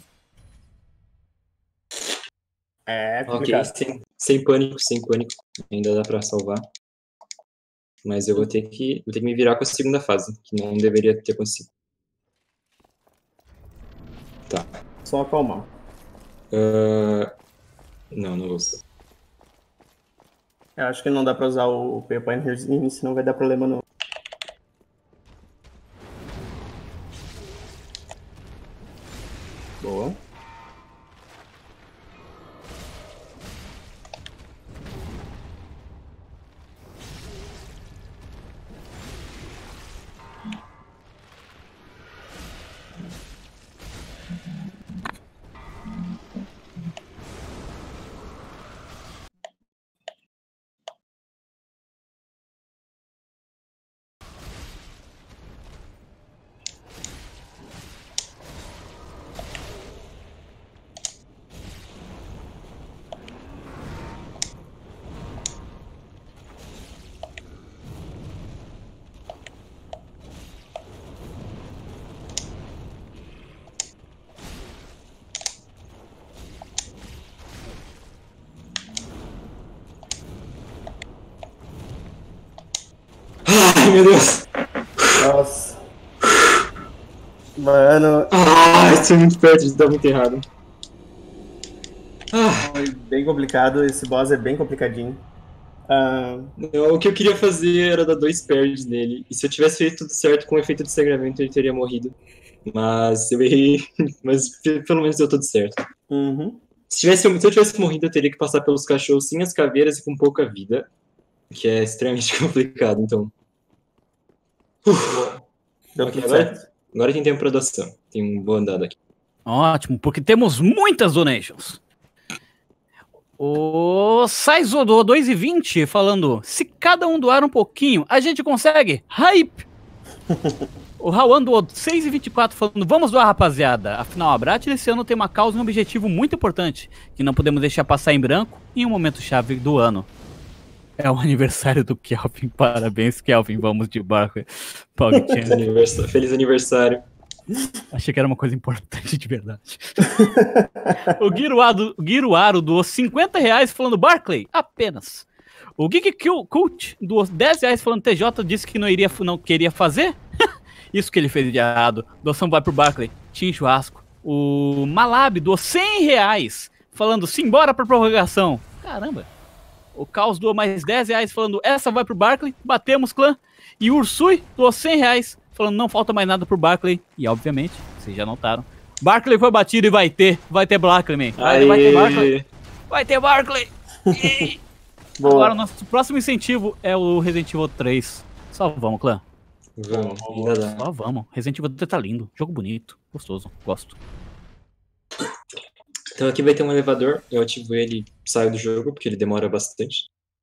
É, ok, sem, sem pânico, sem pânico. Ainda dá pra salvar. Mas eu vou ter que, vou ter que me virar com a segunda fase, que não deveria ter acontecido. Tá. Só acalmar. Uh... Não, não vou usar. Eu acho que não dá pra usar o Pioneerzinho, senão vai dar problema não. Boa. Ai, meu Deus! Nossa. Mano... Ah, isso é muito perto de dar muito errado. Ah. Foi bem complicado, esse boss é bem complicadinho. Ah... Não, o que eu queria fazer era dar dois parries nele. E se eu tivesse feito tudo certo com o efeito de sangramento, ele teria morrido. Mas eu errei. Mas pelo menos deu tudo certo. Uhum. Se, tivesse, se eu tivesse morrido, eu teria que passar pelos cachorros sem as caveiras e com pouca vida. Que é extremamente complicado, então... Uf. Deu Okay, tudo agora, certo. agora tem tempo para doação. Tem um bom andado aqui. Ótimo, porque temos muitas donations. O Saizo doou dois e vinte falando: se cada um doar um pouquinho, a gente consegue. Hype! O Rawan doou seis e vinte e quatro falando: vamos doar, rapaziada. Afinal, a Brat esse ano tem uma causa e um objetivo muito importante que não podemos deixar passar em branco em um momento chave do ano. É o aniversário do Kelvin. Parabéns, Kelvin. Vamos de barco. Feliz aniversário. Feliz aniversário. Achei que era uma coisa importante de verdade. O Giruado, Giruaro doou cinquenta reais falando Barclay, apenas. O Geek Cult doou dez reais falando T J disse que não, iria, não queria fazer. Isso que ele fez de errado. Doação vai pro Barclay. Tinha churrasco. O Malab doou cem reais falando simbora pra prorrogação. Caramba. O Caos doou mais dez reais falando essa vai pro Barclay, batemos clã. E o Ursui doou cem reais falando não falta mais nada pro Barclay. E obviamente, vocês já notaram, Barclay foi batido e vai ter, vai ter Barclay, man. Vai, vai ter Barclay. Vai ter Barclay. Agora, nosso próximo incentivo é o Resident Evil três. Só vamos, clã. Vamos, ainda dá. Só vamos. Resident Evil três tá lindo. Jogo bonito. Gostoso. Gosto. Então aqui vai ter um elevador. Eu ativo ele e saio do jogo, porque ele demora bastante.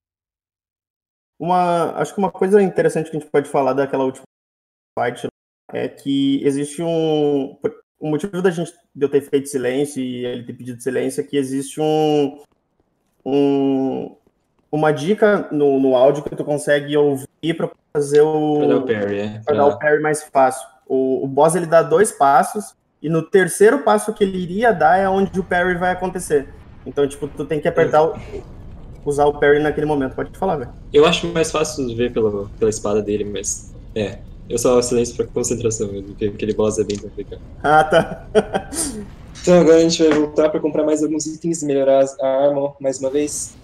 Uma, acho que uma coisa interessante que a gente pode falar daquela última fight é que existe um... O motivo da gente, de eu ter feito silêncio e ele ter pedido silêncio é que existe um... um uma dica no, no áudio que tu consegue ouvir para fazer o... Pra dar o parry, é. Pra Pra... dar o parry mais fácil. O, o boss, ele dá dois passos e no terceiro passo que ele iria dar é onde o parry vai acontecer. Então, tipo, tu tem que apertar, o, usar o parry naquele momento. Pode falar, velho. Eu acho mais fácil ver pela, pela espada dele, mas... É, eu só silêncio pra concentração mesmo, porque aquele boss é bem complicado. Ah, tá. Então agora a gente vai voltar pra comprar mais alguns itens, melhorar a arma mais uma vez.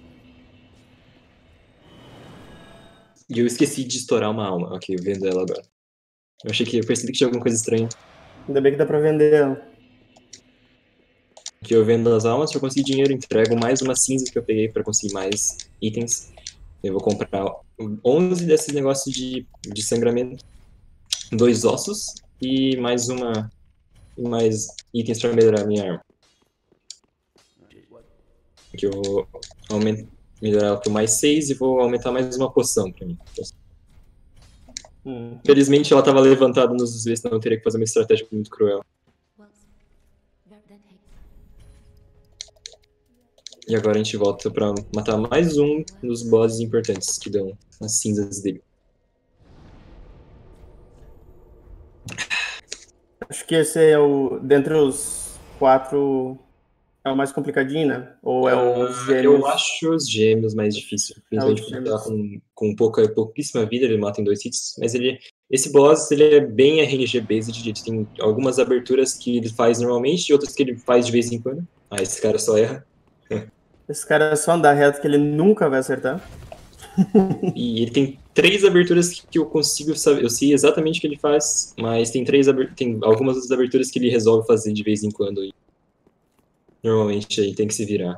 E eu esqueci de estourar uma alma. Ok, eu vendo ela agora. Eu achei que eu percebi que tinha alguma coisa estranha. Ainda bem que dá pra vender ela. Aqui eu vendo as almas, se eu conseguir dinheiro, entrego mais umas cinzas que eu peguei pra conseguir mais itens. Eu vou comprar onze desses negócios de, de sangramento, dois ossos e mais uma mais itens pra melhorar a minha arma. Aqui eu vou aumentar, melhorar ela por mais seis e vou aumentar mais uma poção pra mim. Hum. Felizmente ela tava levantada nos desvios, senão eu teria que fazer uma estratégia muito cruel. E agora a gente volta pra matar mais um dos bosses importantes que dão as cinzas dele. Acho que esse é o... Dentre os quatro... É o mais complicadinho, né? Ou é Uh, os gêmeos? Eu acho os gêmeos mais difícil. Principalmente porque ele tá com, com pouca, pouquíssima vida, ele mata em dois hits. Mas ele, esse boss ele é bem R N G-based. Ele tem algumas aberturas que ele faz normalmente e outras que ele faz de vez em quando. Ah, esse cara só erra. Esse cara é só andar reto que ele nunca vai acertar. E ele tem três aberturas que eu consigo saber. Eu sei exatamente o que ele faz, mas tem, três aber... tem algumas das aberturas que ele resolve fazer de vez em quando. E normalmente aí tem que se virar.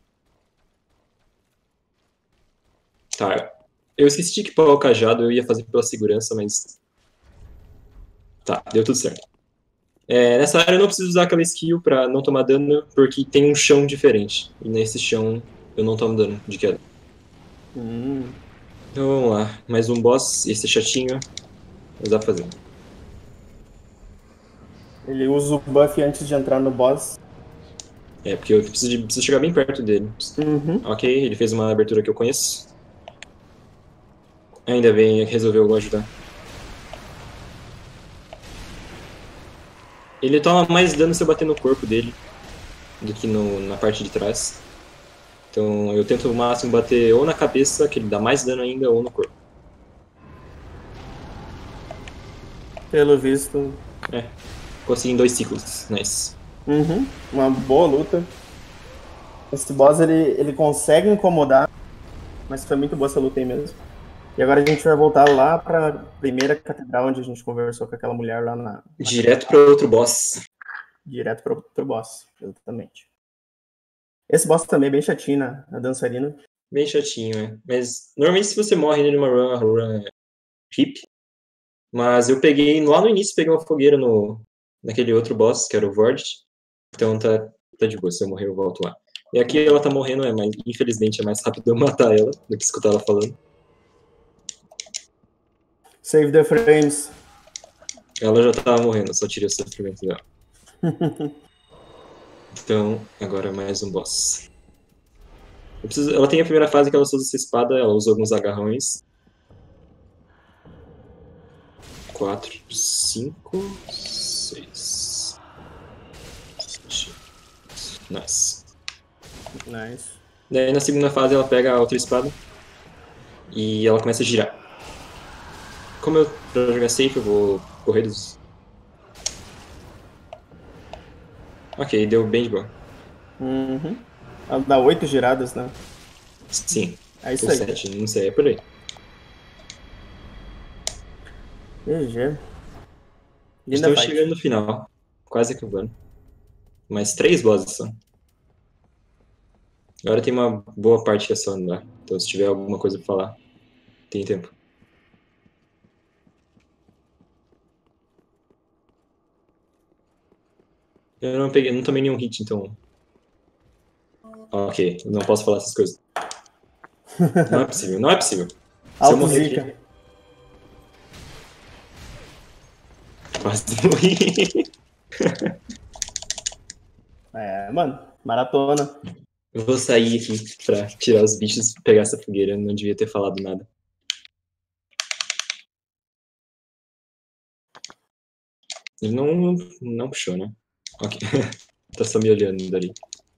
Tá. Eu esqueci de equipar o cajado, eu ia fazer pela segurança, mas... Tá, deu tudo certo. É, nessa área eu não preciso usar aquela skill pra não tomar dano, porque tem um chão diferente. E nesse chão eu não tomo dano de queda. Hum. Então vamos lá. Mais um boss, esse é chatinho. Mas dá pra fazer. Ele usa o buff antes de entrar no boss. É, porque eu preciso, de, preciso chegar bem perto dele. Uhum. Ok, ele fez uma abertura que eu conheço. Ainda bem, resolveu ajudar. Ele toma mais dano se eu bater no corpo dele do que no, na parte de trás. Então eu tento o máximo bater ou na cabeça, que ele dá mais dano ainda, ou no corpo. Pelo visto. É, consegui em dois ciclos, nice. Uhum. Uma boa luta. Esse boss ele, ele consegue incomodar, mas foi muito boa essa luta aí mesmo. E agora a gente vai voltar lá pra primeira catedral onde a gente conversou com aquela mulher lá na... na Direto para outro boss. Direto pro outro boss, exatamente. Esse boss também é bem chatinho, né? A dançarina. Bem chatinho, né? Mas normalmente se você morre nele numa run, a run é hip. Mas eu peguei, lá no início, peguei uma fogueira no, naquele outro boss, que era o Vord. Então tá, tá de boa, se eu morrer eu volto lá. E aqui ela tá morrendo, é mais, infelizmente é mais rápido eu matar ela do que escutar ela falando. Save the frames. Ela já tava morrendo, só tirei o sofrimento dela. Então, agora mais um boss. Eu preciso, ela tem a primeira fase que ela usa essa espada, ela usa alguns agarrões. quatro, cinco, seis. sete. Nice. Nice. Daí na segunda fase ela pega a outra espada e ela começa a girar. Como eu pra jogar safe eu vou correr dos... Ok, deu bem de boa. Uhum. Ela dá oito giradas, né? Sim. É isso ou aí. sete, não sei, é por aí. G G. Linda Estamos fight. chegando no final. Quase acabando. Mais três bosses só. Agora tem uma boa parte que é só andar. Então se tiver alguma coisa pra falar, tem tempo. Eu não peguei, não tomei nenhum hit, então. Ok, não posso falar essas coisas. Não é possível, não é possível. Se eu Alto morrer Zika. aqui, quase morri. É, mano, maratona. Eu vou sair aqui pra tirar os bichos e pegar essa fogueira. Eu não devia ter falado nada. Ele não, não puxou, né? Ok. Tá só me olhando dali.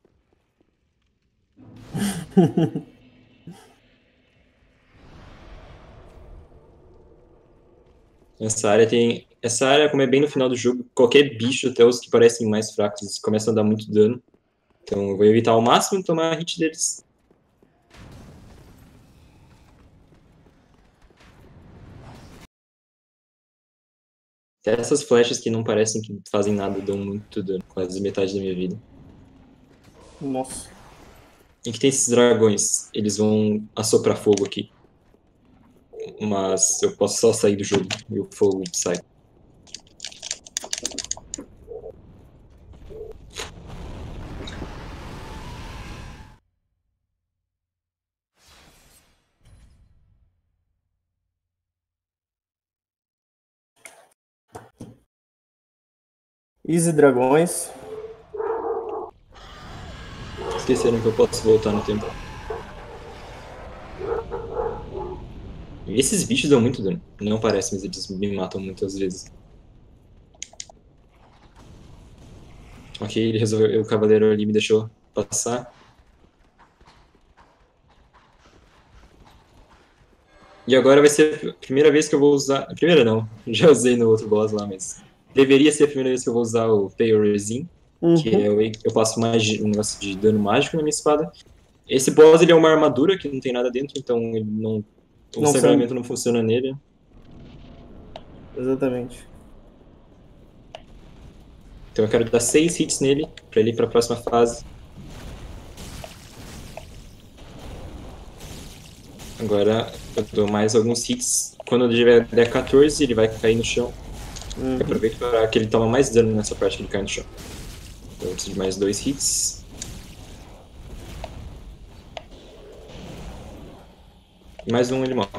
Essa área tem. Essa área, como é bem no final do jogo, qualquer bicho, até os que parecem mais fracos, eles começam a dar muito dano. Então eu vou evitar ao máximo tomar hit deles. Até essas flechas que não parecem que fazem nada dão muito dano, quase metade da minha vida. Nossa. E que tem esses dragões, eles vão assoprar fogo aqui. Mas eu posso só sair do jogo e o fogo sai. Easy Dragões. Esqueceram que eu posso voltar no tempo. E esses bichos dão muito dano. Não parece, mas eles me matam muitas vezes. Ok, ele resolveu. O cavaleiro ali me deixou passar. E agora vai ser a primeira vez que eu vou usar. A primeira não, já usei no outro boss lá, mas. Deveria ser a primeira vez que eu vou usar o Pale Resin, que é Uhum. o eu passo mais um negócio de dano mágico na minha espada. Esse boss ele é uma armadura que não tem nada dentro, então ele não. O Não sei. sangramento não funciona nele. Exatamente. Então eu quero dar seis hits nele, pra ele ir pra próxima fase. Agora eu dou mais alguns hits. Quando ele tiver der quatorze, ele vai cair no chão. Uhum. Eu aproveito para que ele toma mais dano nessa parte que ele cai no chão. Então eu preciso de mais dois hits. E mais um ele morre.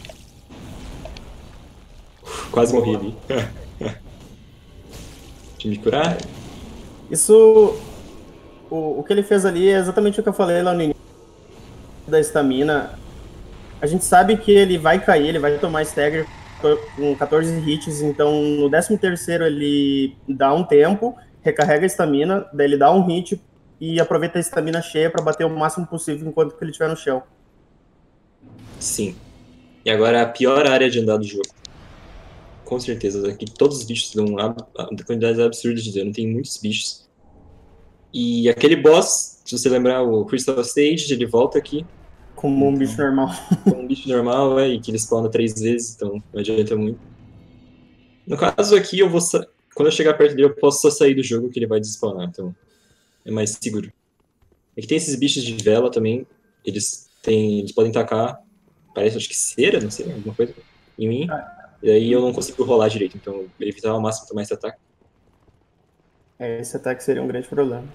Uf, quase morri ali. Deixa eu me curar. Isso. O, o que ele fez ali é exatamente o que eu falei lá no início da estamina. A gente sabe que ele vai cair, ele vai tomar stagger com quatorze hits, então no décimo terceiro ele dá um tempo, recarrega a estamina, daí ele dá um hit e aproveita a estamina cheia para bater o máximo possível enquanto que ele estiver no chão. Sim. E agora a pior área de andar do jogo. Com certeza, aqui todos os bichos dão quantidades absurdas de dano, tem muitos bichos. E aquele boss, se você lembrar, o Crystal Stage, ele volta aqui. Como um bicho normal. Como um bicho normal, é, e que ele spawna três vezes, então não adianta muito. No caso aqui, eu vou quando eu chegar perto dele, eu posso só sair do jogo que ele vai despawnar, então é mais seguro. Aqui tem esses bichos de vela também, eles têm, eles podem tacar, parece, acho que cera, não sei, alguma coisa, em mim, e aí eu não consigo rolar direito, então evitar ao máximo tomar esse ataque. É, esse ataque seria um grande problema.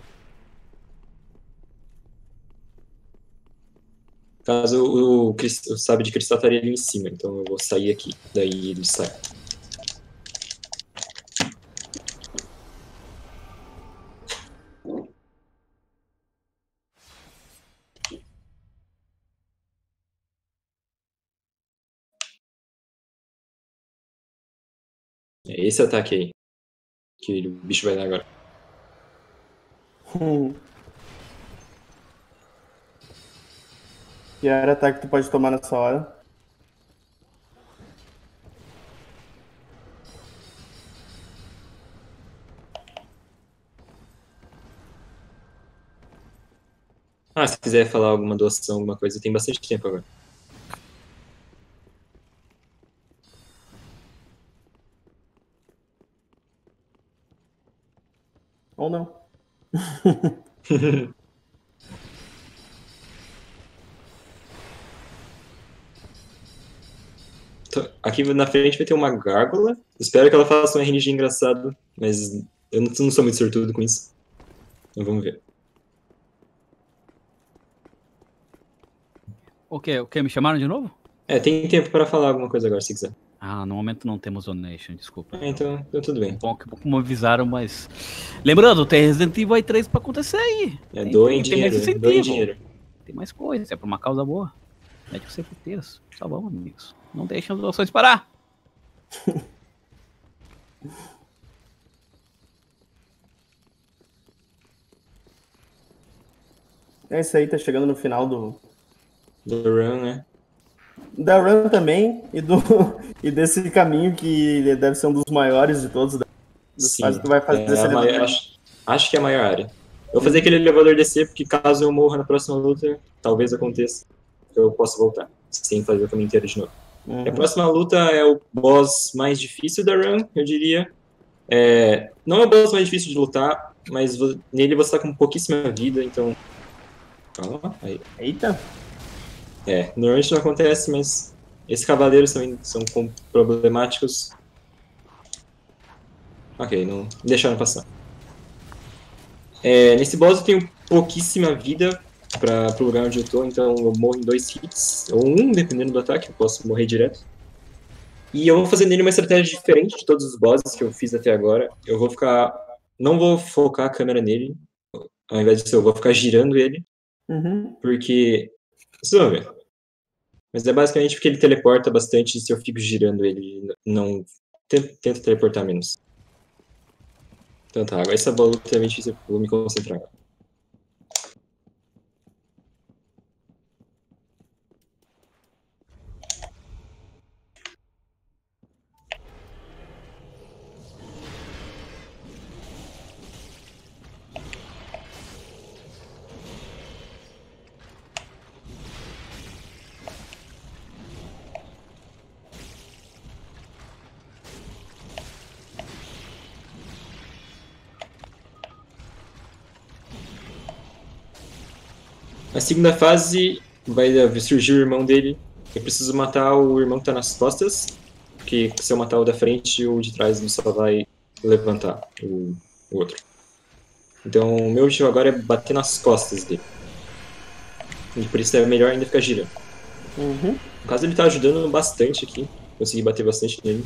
Caso o, o, o sabre de cristal estaria ali em cima, então eu vou sair aqui, daí ele sai. É esse ataque aí, que o bicho vai dar agora. Hum. Pior ataque que tu pode tomar nessa hora. Ah, se quiser falar alguma doação, alguma coisa, tem bastante tempo agora. Ou não. Tô- Aqui na frente vai ter uma gárgula. Espero que ela faça um R N G engraçado, mas eu não, não sou muito sortudo com isso. Então vamos ver. O que? O que? Me chamaram de novo? É, tem tempo para falar alguma coisa agora, se quiser. Ah, no momento não temos Onation, desculpa. É, então, então tudo bem. Bom que me avisaram, mas. Lembrando, tem Resident Evil três pra acontecer aí. É, Tem- doem tem- tem mais dinheiro, incentivo. doem dinheiro. Tem mais coisa, é pra uma causa boa. Médicos certeiros. Tá bom, amigos. Não deixem as doações parar. É isso aí, tá chegando no final do Do run, né? da run também e do e desse caminho que deve ser um dos maiores de todos da das Sim, fases que vai fazer é esse a maior- elevador. acho, acho que é a maior área. Eu vou fazer aquele elevador descer, porque caso eu morra na próxima luta, talvez aconteça, eu posso voltar, sem fazer o caminho inteiro de novo. Uhum. E a próxima luta é o boss mais difícil da run, eu diria. É, não é o boss mais difícil de lutar, mas vo- nele você tá com pouquíssima vida, então... Calma, aí. Eita. É, normalmente não acontece, mas esses cavaleiros também são com- problemáticos. Ok, não deixaram passar. É, nesse boss eu tenho pouquíssima vida para o lugar onde eu tô, então eu morro em dois hits, ou um, dependendo do ataque, eu posso morrer direto. E eu vou fazer nele uma estratégia diferente de todos os bosses que eu fiz até agora. Eu vou ficar... Não vou focar a câmera nele, ao invés disso eu vou ficar girando ele, Uhum. porque... Vocês vão ver. Mas é basicamente porque ele teleporta bastante e se eu fico girando ele, não... Tento, tento teleportar menos. Então tá, agora essa bola é bem difícil, eu vou me concentrar agora. Na segunda fase, vai surgir o irmão dele. Eu preciso matar o irmão que tá nas costas, porque se eu matar o da frente, o de trás só vai levantar o, o outro. Então, o meu objetivo agora é bater nas costas dele. E por isso é melhor ainda ficar girando. Uhum. No caso, ele tá ajudando bastante aqui. Consegui bater bastante nele.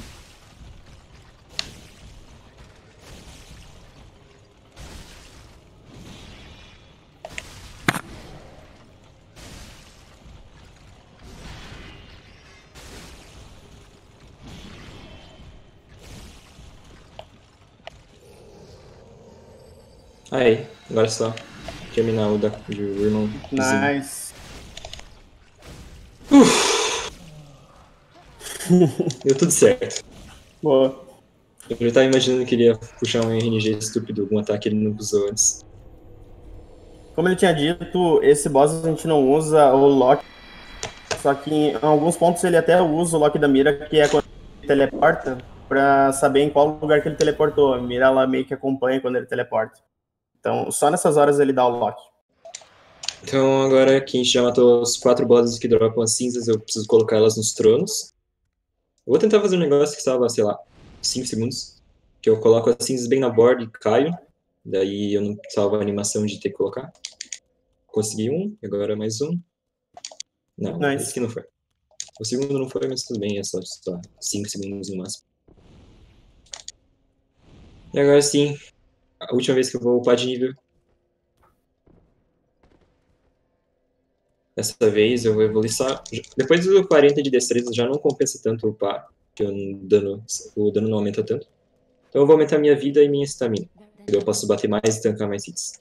Aí, agora é só terminar o da, do irmão. vizinho. Nice. Deu tudo certo. Boa. Eu já tava imaginando que ele ia puxar um R N G estúpido, algum ataque que ele não usou antes. Como ele tinha dito, esse boss a gente não usa o lock. Só que em alguns pontos ele até usa o lock da mira, que é quando ele teleporta, pra saber em qual lugar que ele teleportou. A mira ela meio que acompanha quando ele teleporta. Então, só nessas horas ele dá o lock. Então, agora que a gente já matou os quatro bosses que dropam as cinzas, eu preciso colocar elas nos tronos. Eu vou tentar fazer um negócio que salva, sei lá, cinco segundos. Que eu coloco as cinzas bem na borda e caio. Daí eu não salvo a animação de ter que colocar. Consegui um, agora mais um. Não, Nice. esse aqui não foi. O segundo não foi, mas tudo bem, é só cinco segundos no máximo. E agora sim, a última vez que eu vou upar de nível. Dessa vez eu vou evoluir só... Depois do quarenta de destreza já não compensa tanto upar, porque o dano, o dano não aumenta tanto. Então eu vou aumentar minha vida e minha estamina. Eu posso bater mais e tancar mais hits.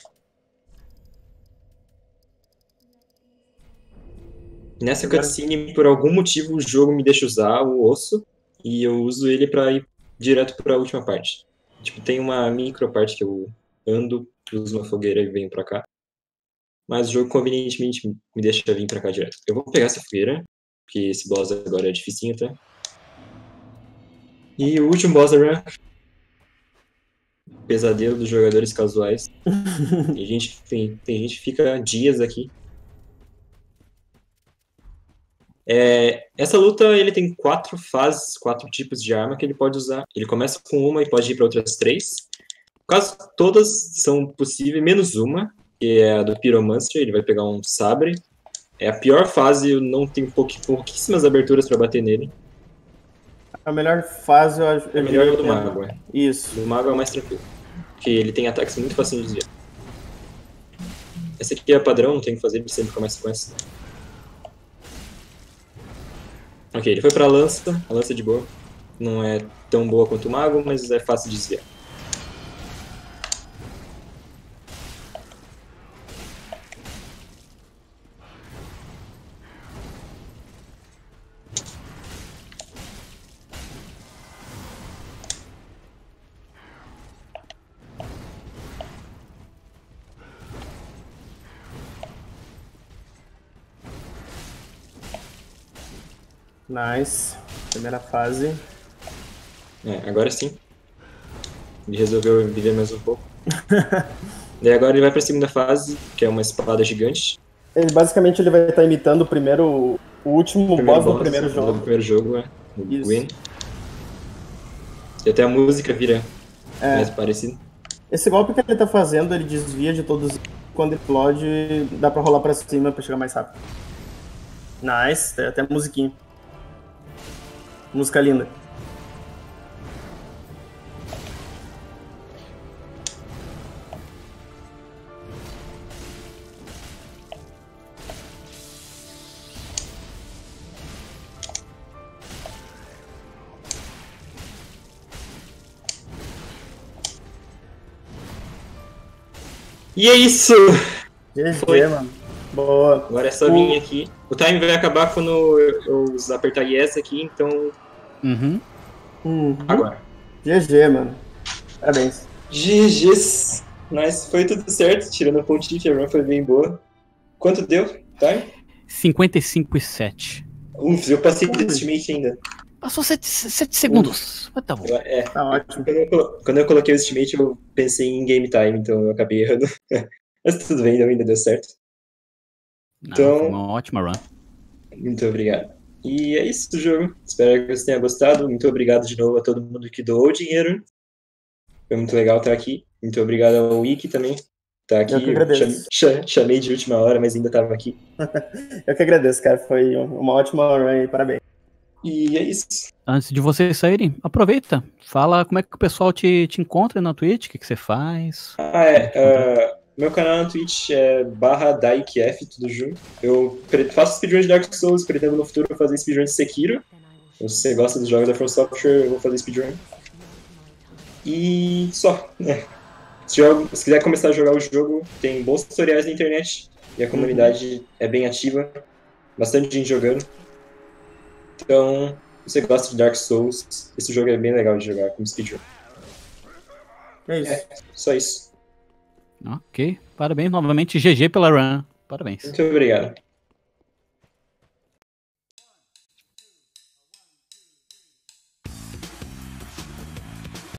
Nessa cutscene, por algum motivo, o jogo me deixa usar o osso e eu uso ele pra ir direto pra última parte. Tipo, tem uma micro parte que eu ando, uso uma fogueira e venho pra cá. Mas o jogo convenientemente me deixa vir pra cá direto. Eu vou pegar essa fogueira, porque esse boss agora é dificinho, tá? E o último boss da run. Pesadelo dos jogadores casuais. Tem gente, tem, tem gente que fica dias aqui. É, essa luta, ele tem quatro fases, quatro tipos de arma que ele pode usar. Ele começa com uma e pode ir para outras três. Quase todas são possíveis, menos uma, que é a do Pyromancer, ele vai pegar um sabre. É a pior fase, eu não tenho pouqui, pouquíssimas aberturas para bater nele. A melhor fase, eu acho... É melhor o do Mago, é. Isso. O do Mago é o mais tranquilo, porque ele tem ataques muito fáceis de desviar. Essa aqui é padrão, não tem o que fazer, ele sempre começa com essa. Ok, ele foi pra lança, a lança é de boa. Não é tão boa quanto o Mago, mas é fácil de desviar. Nice. Primeira fase. É, agora sim. Ele resolveu viver mais um pouco. Daí agora ele vai pra segunda fase, que é uma espada gigante. Ele, basicamente ele vai estar imitando o primeiro, o último Primeiro boss do boss primeiro do jogo. primeiro jogo, é. O Isso. Gwen. E até a música vira É. mais parecida. Esse golpe que ele tá fazendo, ele desvia de todos. Quando ele explode, dá pra rolar pra cima pra chegar mais rápido. Nice, tem até musiquinha. Música linda. E é isso! G G, Foi. mano. Boa. Agora é só O- vir aqui. O time vai acabar quando eu eu apertar Yes aqui, então Uhum. Uhum. agora. G G, mano. Parabéns. G Gs. Nice, foi tudo certo, tirando a pontinha, a run foi bem boa. Quanto deu? Time? cinquenta e cinco e sete. Uf, eu passei do estimate ainda. Passou sete segundos. Mas tá bom. Eu- É, Tá ótimo. quando eu, colo- quando eu coloquei o estimate, eu pensei em game time, então eu acabei errando. Mas tudo bem, ainda deu certo. Não, Então- foi uma ótima run. Muito obrigado. E é isso do jogo. Espero que você tenha gostado. Muito obrigado de novo a todo mundo que doou dinheiro. Foi muito legal estar aqui. Muito obrigado ao Wiki também. Tá aqui. Eu que agradeço. Chamei, chamei de última hora, mas ainda estava aqui. Eu que agradeço, cara. Foi uma ótima run aí. Parabéns. E é isso. Antes de vocês saírem, aproveita. Fala como é que o pessoal te, te encontra na Twitch, o que, que você faz. Ah, é. ah, meu canal na Twitch é barra DaikF, tudo junto. Eu pre- faço speedrun de Dark Souls, pretendo no futuro fazer speedrun de Sekiro. Se você gosta dos jogos da From Software, eu vou fazer speedrun. E só, né? Se, joga- se quiser começar a jogar o jogo, tem bons tutoriais na internet. E a comunidade é bem ativa. Bastante gente jogando. Então, se você gosta de Dark Souls, esse jogo é bem legal de jogar como speedrun. É isso. Só isso. Ok. Parabéns novamente. G G pela run. Parabéns. Muito obrigado.